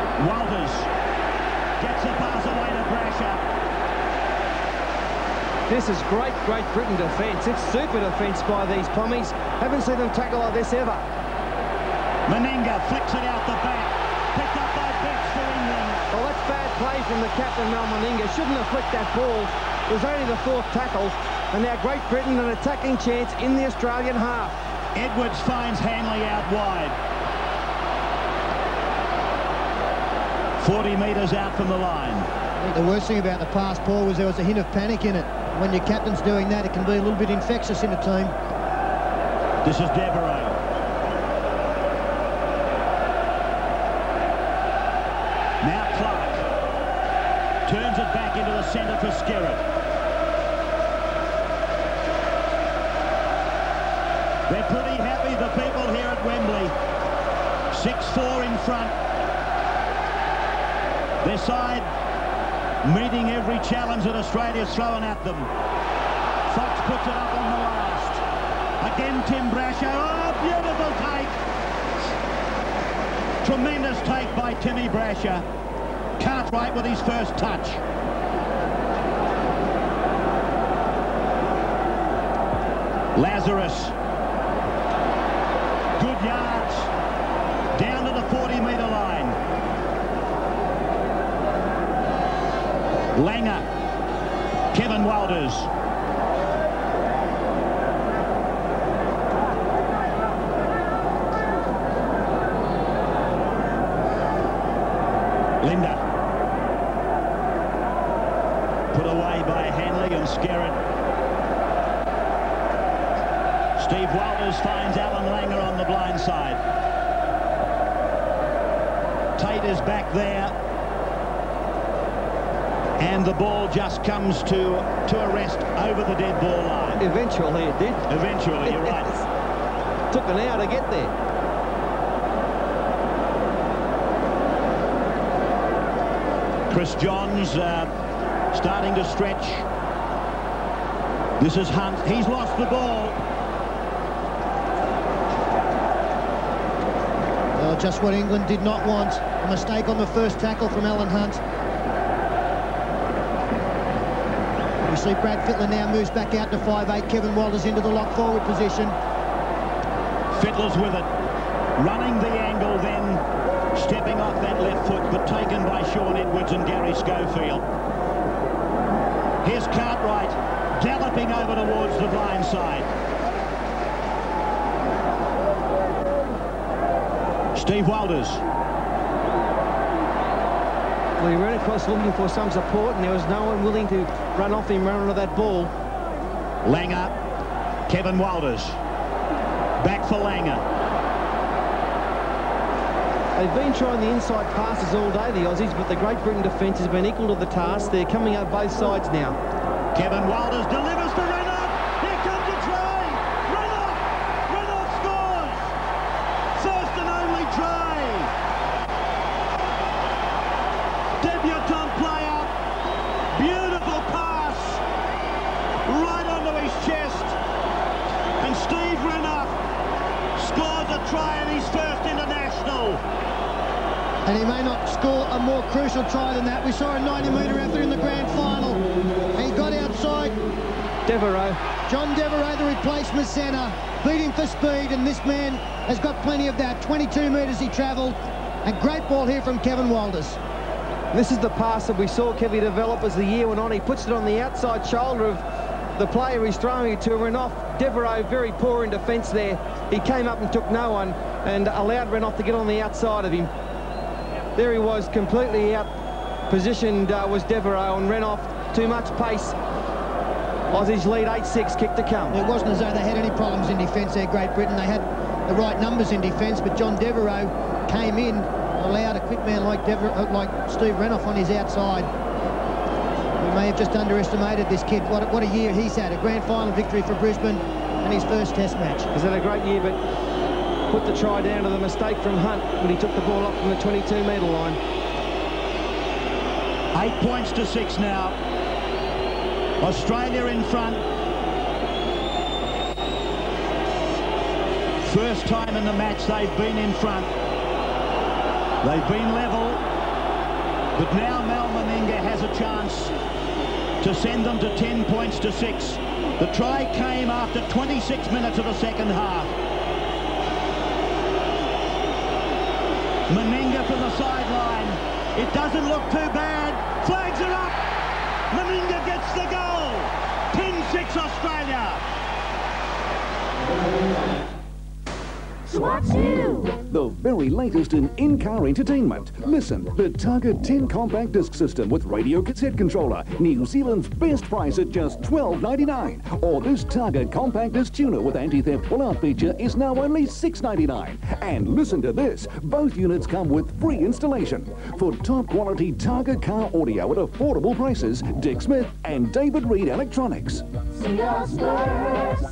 Walters gets the pass away to Brasher. This is great, Great Britain defence. It's super defence by these Pommies. Haven't seen them tackle like this ever. Meninga flicks it out the back. Picked up by Betts for England. Well, that's bad play from the captain, Mal Meninga. Shouldn't have flicked that ball. It was only the fourth tackle. And now Great Britain an attacking chance in the Australian half. Edwards finds Hanley out wide. forty metres out from the line. I think the worst thing about the pass, Paul, was there was a hint of panic in it. When your captain's doing that, it can be a little bit infectious in a team. This is Devereaux. Now Clark turns it back into the centre for Skerritt. They're pretty happy, the people here at Wembley. six four in front. Their side meeting every challenge that Australia's throwing at them. Fox puts it up on the last. Again, Tim Brasher. Oh, beautiful take. Tremendous take by Timmy Brasher. Cartwright with his first touch. Lazarus. Good yards. Down to the forty metre line. Langer. Kevin Walters. Linda. Put away by Hanley and Skerritt. Steve Walters finds Alan Langer on the blind side. Tate is back there. And the ball just comes to, to a rest over the dead ball line. Eventually it did. Eventually, you're right. Took an hour to get there. Chris Johns uh, starting to stretch. This is Hunt. He's lost the ball. Well, just what England did not want. A mistake on the first tackle from Alan Hunt. We see Brad Fittler now moves back out to five eight. Kevin Walters into the lock forward position. Fittler's with it. Running the angle, then stepping off that left foot, but taken by Sean Edwards and Gary Schofield. Here's Cartwright galloping over towards the blind side. Steve Walters. Well, he ran across looking for some support, and there was no one willing to run off him, run onto that ball. Langer. Kevin Walters. Back for Langer. They've been trying the inside passes all day, the Aussies, but the Great Britain defence has been equal to the task. They're coming up both sides now. Kevin Walters delivers to Renouf. Here comes a try. Renouf. Renouf scores. First and only try. Debutant player. Beautiful pass. Right onto his chest. And Steve Renouf scores a try in his first international. And he may not score a more crucial try than that. We saw a ninety metre effort in the grand final. And he got outside. Devereaux. John Devereaux, the replacement centre, beat him for speed, and this man has got plenty of that. twenty-two metres he travelled. A great ball here from Kevin Walters. This is the pass that we saw Kevy develop as the year went on. He puts it on the outside shoulder of the player he's throwing it to. Renouf. Devereaux very poor in defence there. He came up and took no one and allowed Renouf to get on the outside of him. There he was, completely out positioned uh, was Devereaux, and Renouf, too much pace. Aussies lead eight six, kick to come. It wasn't as though they had any problems in defence there, Great Britain. They had the right numbers in defence, but John Devereaux came in, allowed a quick man like, Dever like Steve Renouf on his outside. We may have just underestimated this kid. What a, what a year he's had. A grand final victory for Brisbane and his first test match. He's had a great year, but put the try down to the mistake from Hunt when he took the ball up from the twenty-two metre line. Eight points to six now. Australia in front. First time in the match they've been in front. They've been level. But now Mal Meninga has a chance to send them to ten points to six. The try came after twenty-six minutes of the second half. Meninga from the sideline. It doesn't look too bad. Flags are up. Meninga gets the goal. ten six Australia. SWAT two. The very latest in in-car entertainment. Listen, the Target ten compact disc system with radio cassette controller. New Zealand's best price at just twelve ninety-nine. Or this Target compact disc tuner with anti-theft pull-out feature is now only six ninety-nine. And listen to this, both units come with free installation. For top quality Target car audio at affordable prices, Dick Smith and David Reed Electronics. See us first.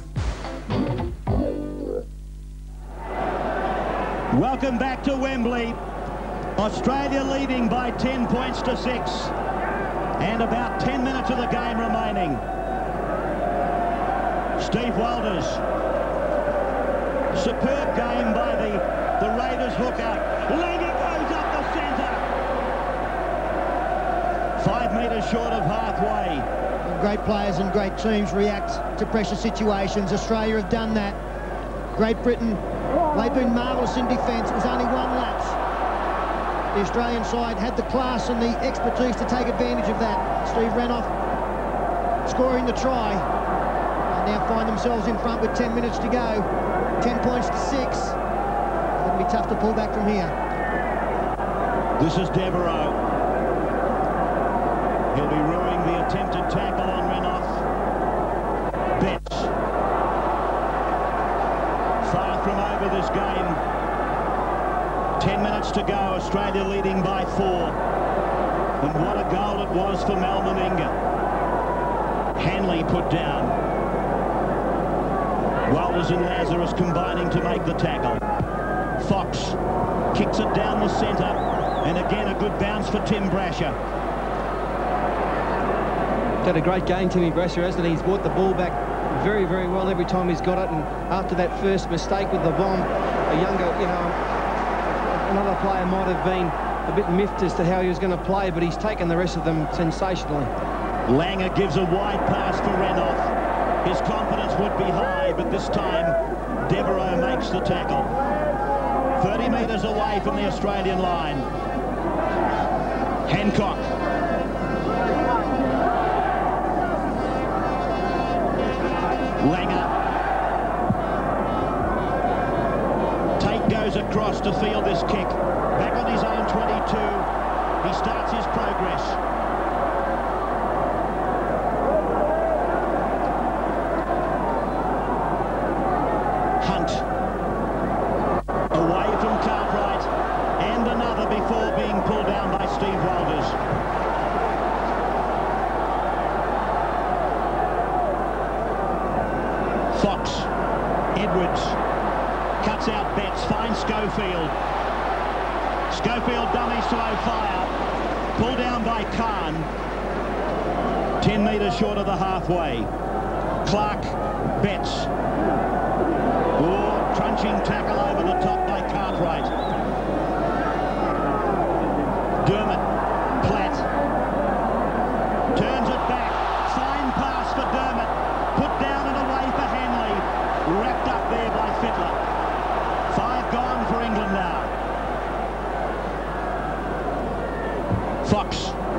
Welcome back to Wembley. Australia leading by ten points to six. And about ten minutes of the game remaining. Steve Walters. Superb game by the, the Raiders hooker. Langer goes up the centre. Five metres short of halfway. Great players and great teams react to pressure situations. Australia have done that. Great Britain, they've been marvellous in defence. It was only one lapse. The Australian side had the class and the expertise to take advantage of that. Steve Renouf scoring the try. And now find themselves in front with ten minutes to go. ten points to six. It'll be tough to pull back from here. This is Devereaux. He'll be ruining the attempted tackle on Renouf. Betts. Far from over this game. Ten minutes to go, Australia leading by four. And what a goal it was for Mal Meninga. Hanley put down. Walters and Lazarus combining to make the tackle. Fox kicks it down the centre. And again, a good bounce for Tim Brasher. Got a great game, Timmy Brasher, hasn't he? He's brought the ball back very, very well every time he's got it. And after that first mistake with the bomb, a younger, you know, another player might have been a bit miffed as to how he was going to play, but he's taken the rest of them sensationally. Langer gives a wide pass for Renouf. His confidence would be high, but this time Devereaux makes the tackle. thirty metres away from the Australian line. Hancock. Langer. Tate goes across to field this kick. Back on his own twenty-two. He starts his progress. Hunt. Away from Cartwright. And another before being pulled down by Steve Walters. Fox. Edwards. Cuts out Betts. Finds Schofield. Schofield dummy slow fire. Pulled down by Khan. Ten metres short of the halfway. Clark. Betts. Oh, trunching tackle over the top by Cartwright. Dermott. Platt. Turns it back. Fine pass for Dermott. Put down and away for Hanley. Wrapped up there by Fittler. Five gone for England now. Fox.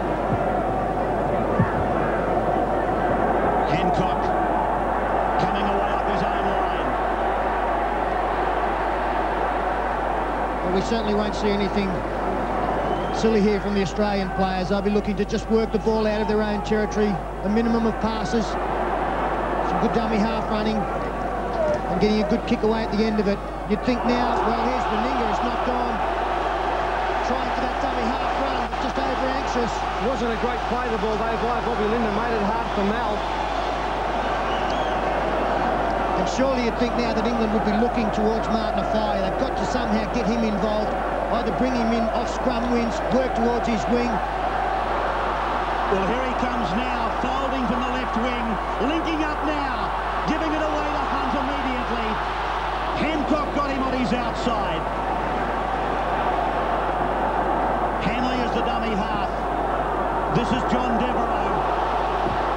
Hancock. Coming away up his own line. Well, we certainly won't see anything silly here from the Australian players. They'll be looking to just work the ball out of their own territory. A minimum of passes. Some good dummy half running. And getting a good kick away at the end of it. You'd think now, well, here's Meninga, it's not gone. Trying for that dummy half run, but just over anxious. It wasn't a great play, the ball, though, by Bobby Linder. Made it hard for Mal. And surely you'd think now that England would be looking towards Martin Offiah. They've got to somehow get him involved. Either bring him in off scrum wins, work towards his wing. Well, here he comes now, folding from the left wing, linking up now, giving it away to Hunt immediately. Hancock got him on his outside. Hanley is the dummy half. This is John Devereaux.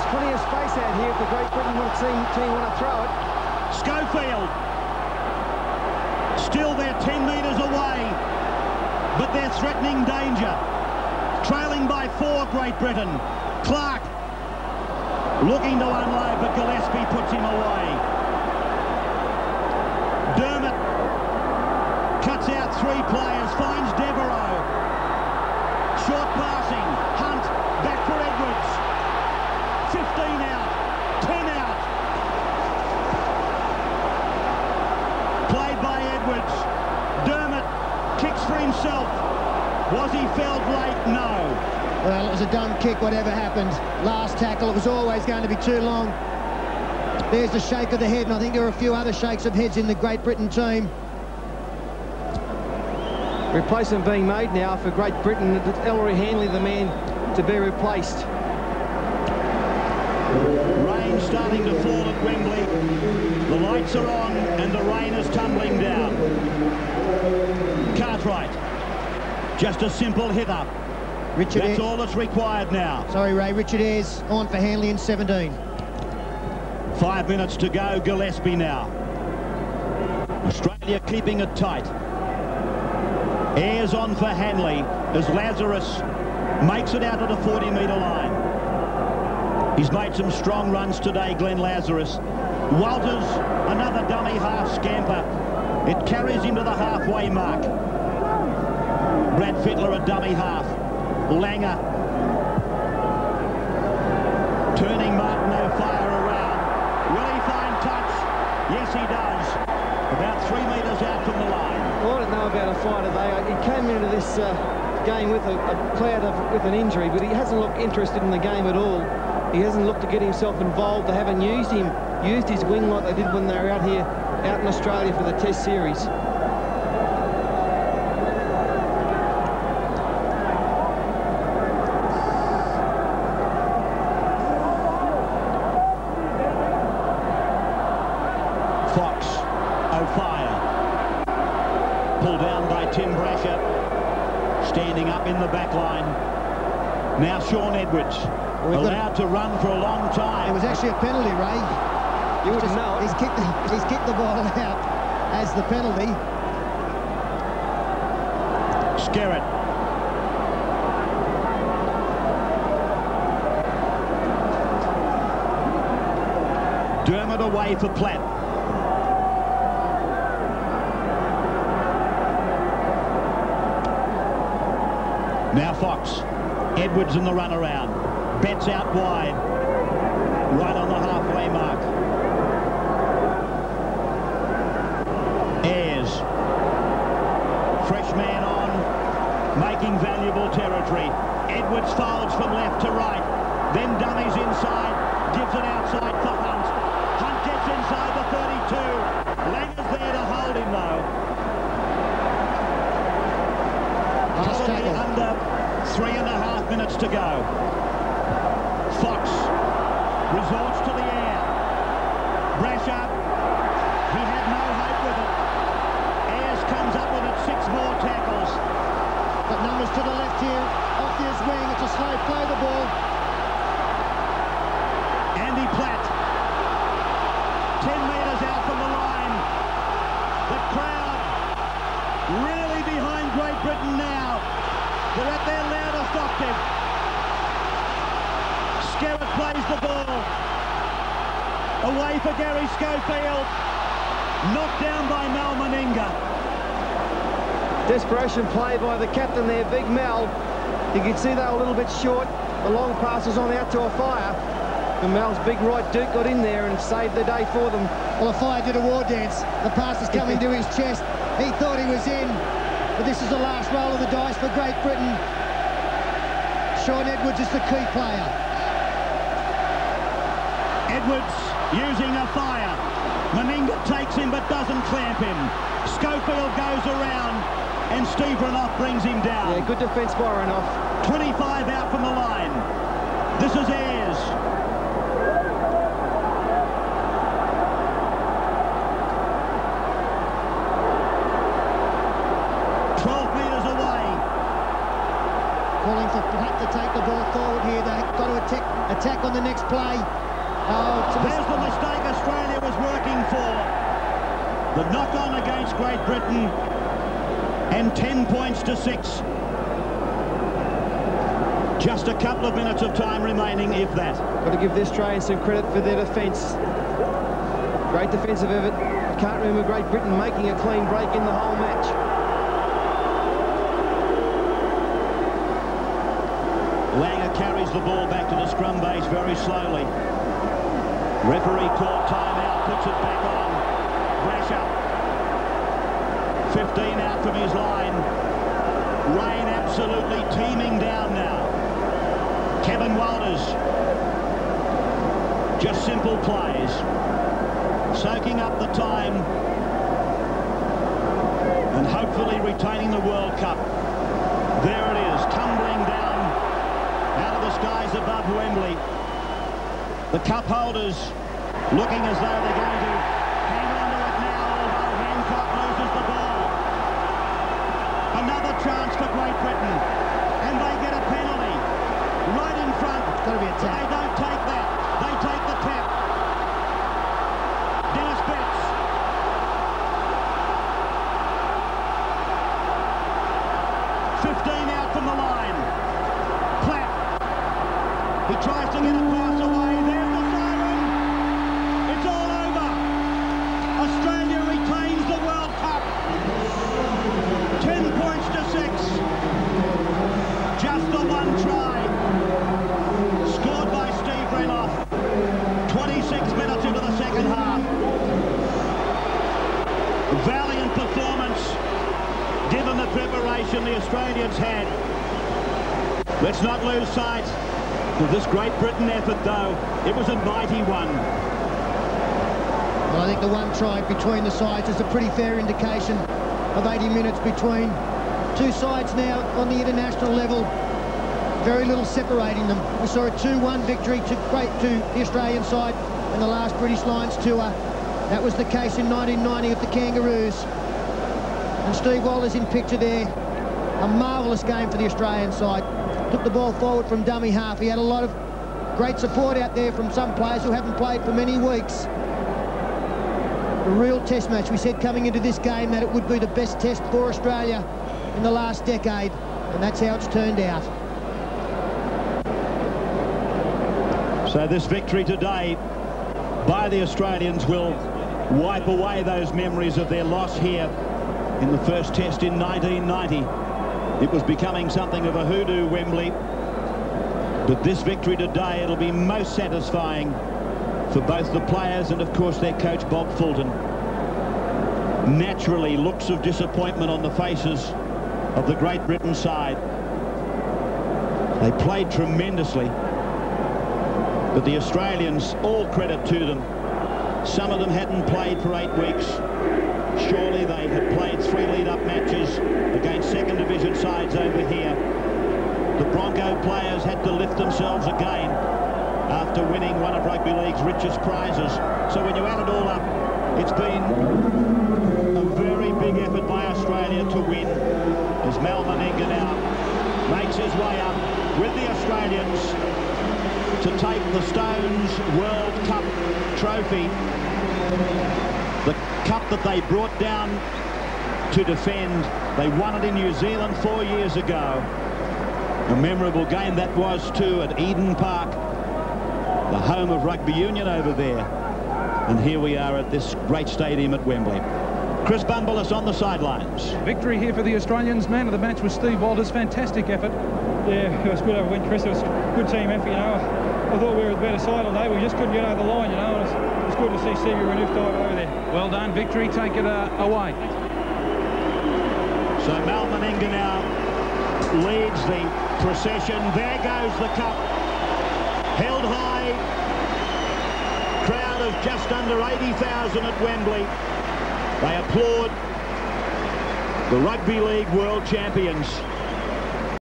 plenty of space out here if the Great Britain want team, team want to throw it. Schofield. Still they're ten metres away, but they're threatening danger. Trailing by four, Great Britain. Clark looking to unload, but Gillespie puts him away. Dermott cuts out three players, finds Devereaux. Short passing, Hunt, back for Edwards. fifteen out, ten out. Played by Edwards. Dermott kicks for himself. Was he felled late? No. Well, it was a dumb kick, whatever happened. Last tackle, it was always going to be too long. There's the shake of the head, and I think there are a few other shakes of heads in the Great Britain team. Replacement being made now for Great Britain. Ellery Hanley, the man to be replaced. Rain starting to fall at Wembley. The lights are on and the rain is tumbling down. Cartwright, just a simple hit up. Richard That's Ayres. all that's required now. Sorry, Ray. Richard Ayres on for Hanley in seventeen. Five minutes to go. Gillespie now. Australia keeping it tight. Ayres on for Hanley as Lazarus makes it out of the forty metre line. He's made some strong runs today, Glenn Lazarus. Walters, another dummy half scamper. It carries him to the halfway mark. Brad Fittler, a dummy half. Langer turning Martin O'Fire around. Will he find touch? Yes, he does. About three metres out from the line. Well, I don't know about O'Fire today. He came into this uh, game with a, a cloud of with an injury, but he hasn't looked interested in the game at all. He hasn't looked to get himself involved. They haven't used him, used his wing like they did when they were out here, out in Australia for the Test series. Fox, O'Fire, pulled down by Tim Brasher, standing up in the back line. Now Shaun Edwards, Well, allowed to run for a long time. It was actually a penalty, Ray. You wouldn't know it. He's kicked, the, he's kicked the ball out as the penalty. Skerritt. Dermott away for Platt. Now Fox. Edwards in the runaround. Betts out wide. Right on the halfway mark. Ayres. Fresh man on. Making valuable territory. Edwards folds from left to right. Then dummies inside. Gives it outside for Hunt. Hunt gets inside the thirty-two. Langer's there to hold him though. Probably under three and a half minutes to go. Fox resorts to the air. Brasher, he had no hope with it. Ayres comes up with it, six more tackles. Got numbers to the left here, off his wing. It's a slow play the ball. Andy Platt, ten metres out from the line. The crowd really behind Great Britain now. They're at their loudest octave. Skerritt plays the ball. Away for Gary Schofield. Knocked down by Mal Meninga. Desperation play by the captain there, Big Mel. You can see they were a little bit short. The long passes on out to O'Fire. And Mel's big right Duke got in there and saved the day for them. Well, O'Fire did a war dance. The pass is coming to his chest. He thought he was in. But this is the last roll of the dice for Great Britain. Shaun Edwards is the key player. Edwards using a fire. Meninga takes him but doesn't clamp him. Schofield goes around and Steve Renouf brings him down. Yeah, good defence by Renouf. twenty-five out from the line. This is Ayres. Calling for Platt to to take the ball forward here. They've got to attack, attack on the next play. Oh, there's the mistake Australia was working for. The knock-on against Great Britain, and ten points to six. Just a couple of minutes of time remaining, if that. Got to give the Australians some credit for their defence. Great defensive effort. Can't remember Great Britain making a clean break in the whole match. Langer carries the ball back to the scrum base very slowly. Referee called timeout, puts it back on. Brasher. fifteen out from his line. Rain absolutely teeming down now. Kevin Walters. Just simple plays. Soaking up the time. And hopefully retaining the World Cup. There it is, tumbling down out of the skies above Wembley. The cup holders looking as though they're going to hang on to it now, although Hancock loses the ball. Another chance for Great Britain, and they get a penalty right in front. It's got to be a tap. They don't take that. They take the tap. Dennis Betts. fifteen out from the line. Platt. He tries to get a pass away. There's the siren. It's all over. Australia retains the World Cup. Ten points to six. Just the one try. Scored by Steve Renouf. twenty-six minutes into the second half. Valiant performance, given the preparation the Australians had. Let's not lose sight of this Great Britain effort, though. It was a mighty one. Well, I think the one try between the sides is a pretty fair indication of eighty minutes between two sides now on the international level. Very little separating them. We saw a two one victory to great to the Australian side in the last British Lions tour. That was the case in nineteen ninety with the Kangaroos. And Steve Walters in picture there. A marvellous game for the Australian side. Took the ball forward from dummy half. He had a lot of great support out there from some players who haven't played for many weeks. A real test match. We said coming into this game that it would be the best test for Australia in the last decade, and that's how it's turned out. So this victory today by the Australians will wipe away those memories of their loss here in the first test in nineteen ninety. It was becoming something of a hoodoo Wembley, but this victory today, it'll be most satisfying for both the players and of course their coach Bob Fulton. Naturally, looks of disappointment on the faces of the Great Britain side. They played tremendously, but the Australians, all credit to them. Some of them hadn't played for eight weeks. Surely they had played three lead-up matches against second division sides over here. The Bronco players had to lift themselves again after winning one of rugby league's richest prizes. So when you add it all up, it's been a very big effort by Australia to win, as Mal Meninga now makes his way up with the Australians to take the Stones World Cup trophy. The cup that they brought down to defend. They won it in New Zealand four years ago. A memorable game that was too at Eden Park, the home of rugby union over there. And here we are at this great stadium at Wembley. Chris Bumbalus on the sidelines. Victory here for the Australians. Man of the match was Steve Walters. Fantastic effort. Yeah, it was good over win, Chris. It was a good team effort, you know. I thought we were the better side all day. We just couldn't get over the line, you know. And it was good to see Stevie Renouf dive over there. Well done. Victory. Take it uh, away. So Mal Meninga now leads the procession. There goes the cup. Held high. Crowd of just under eighty thousand at Wembley. They applaud the Rugby League World Champions.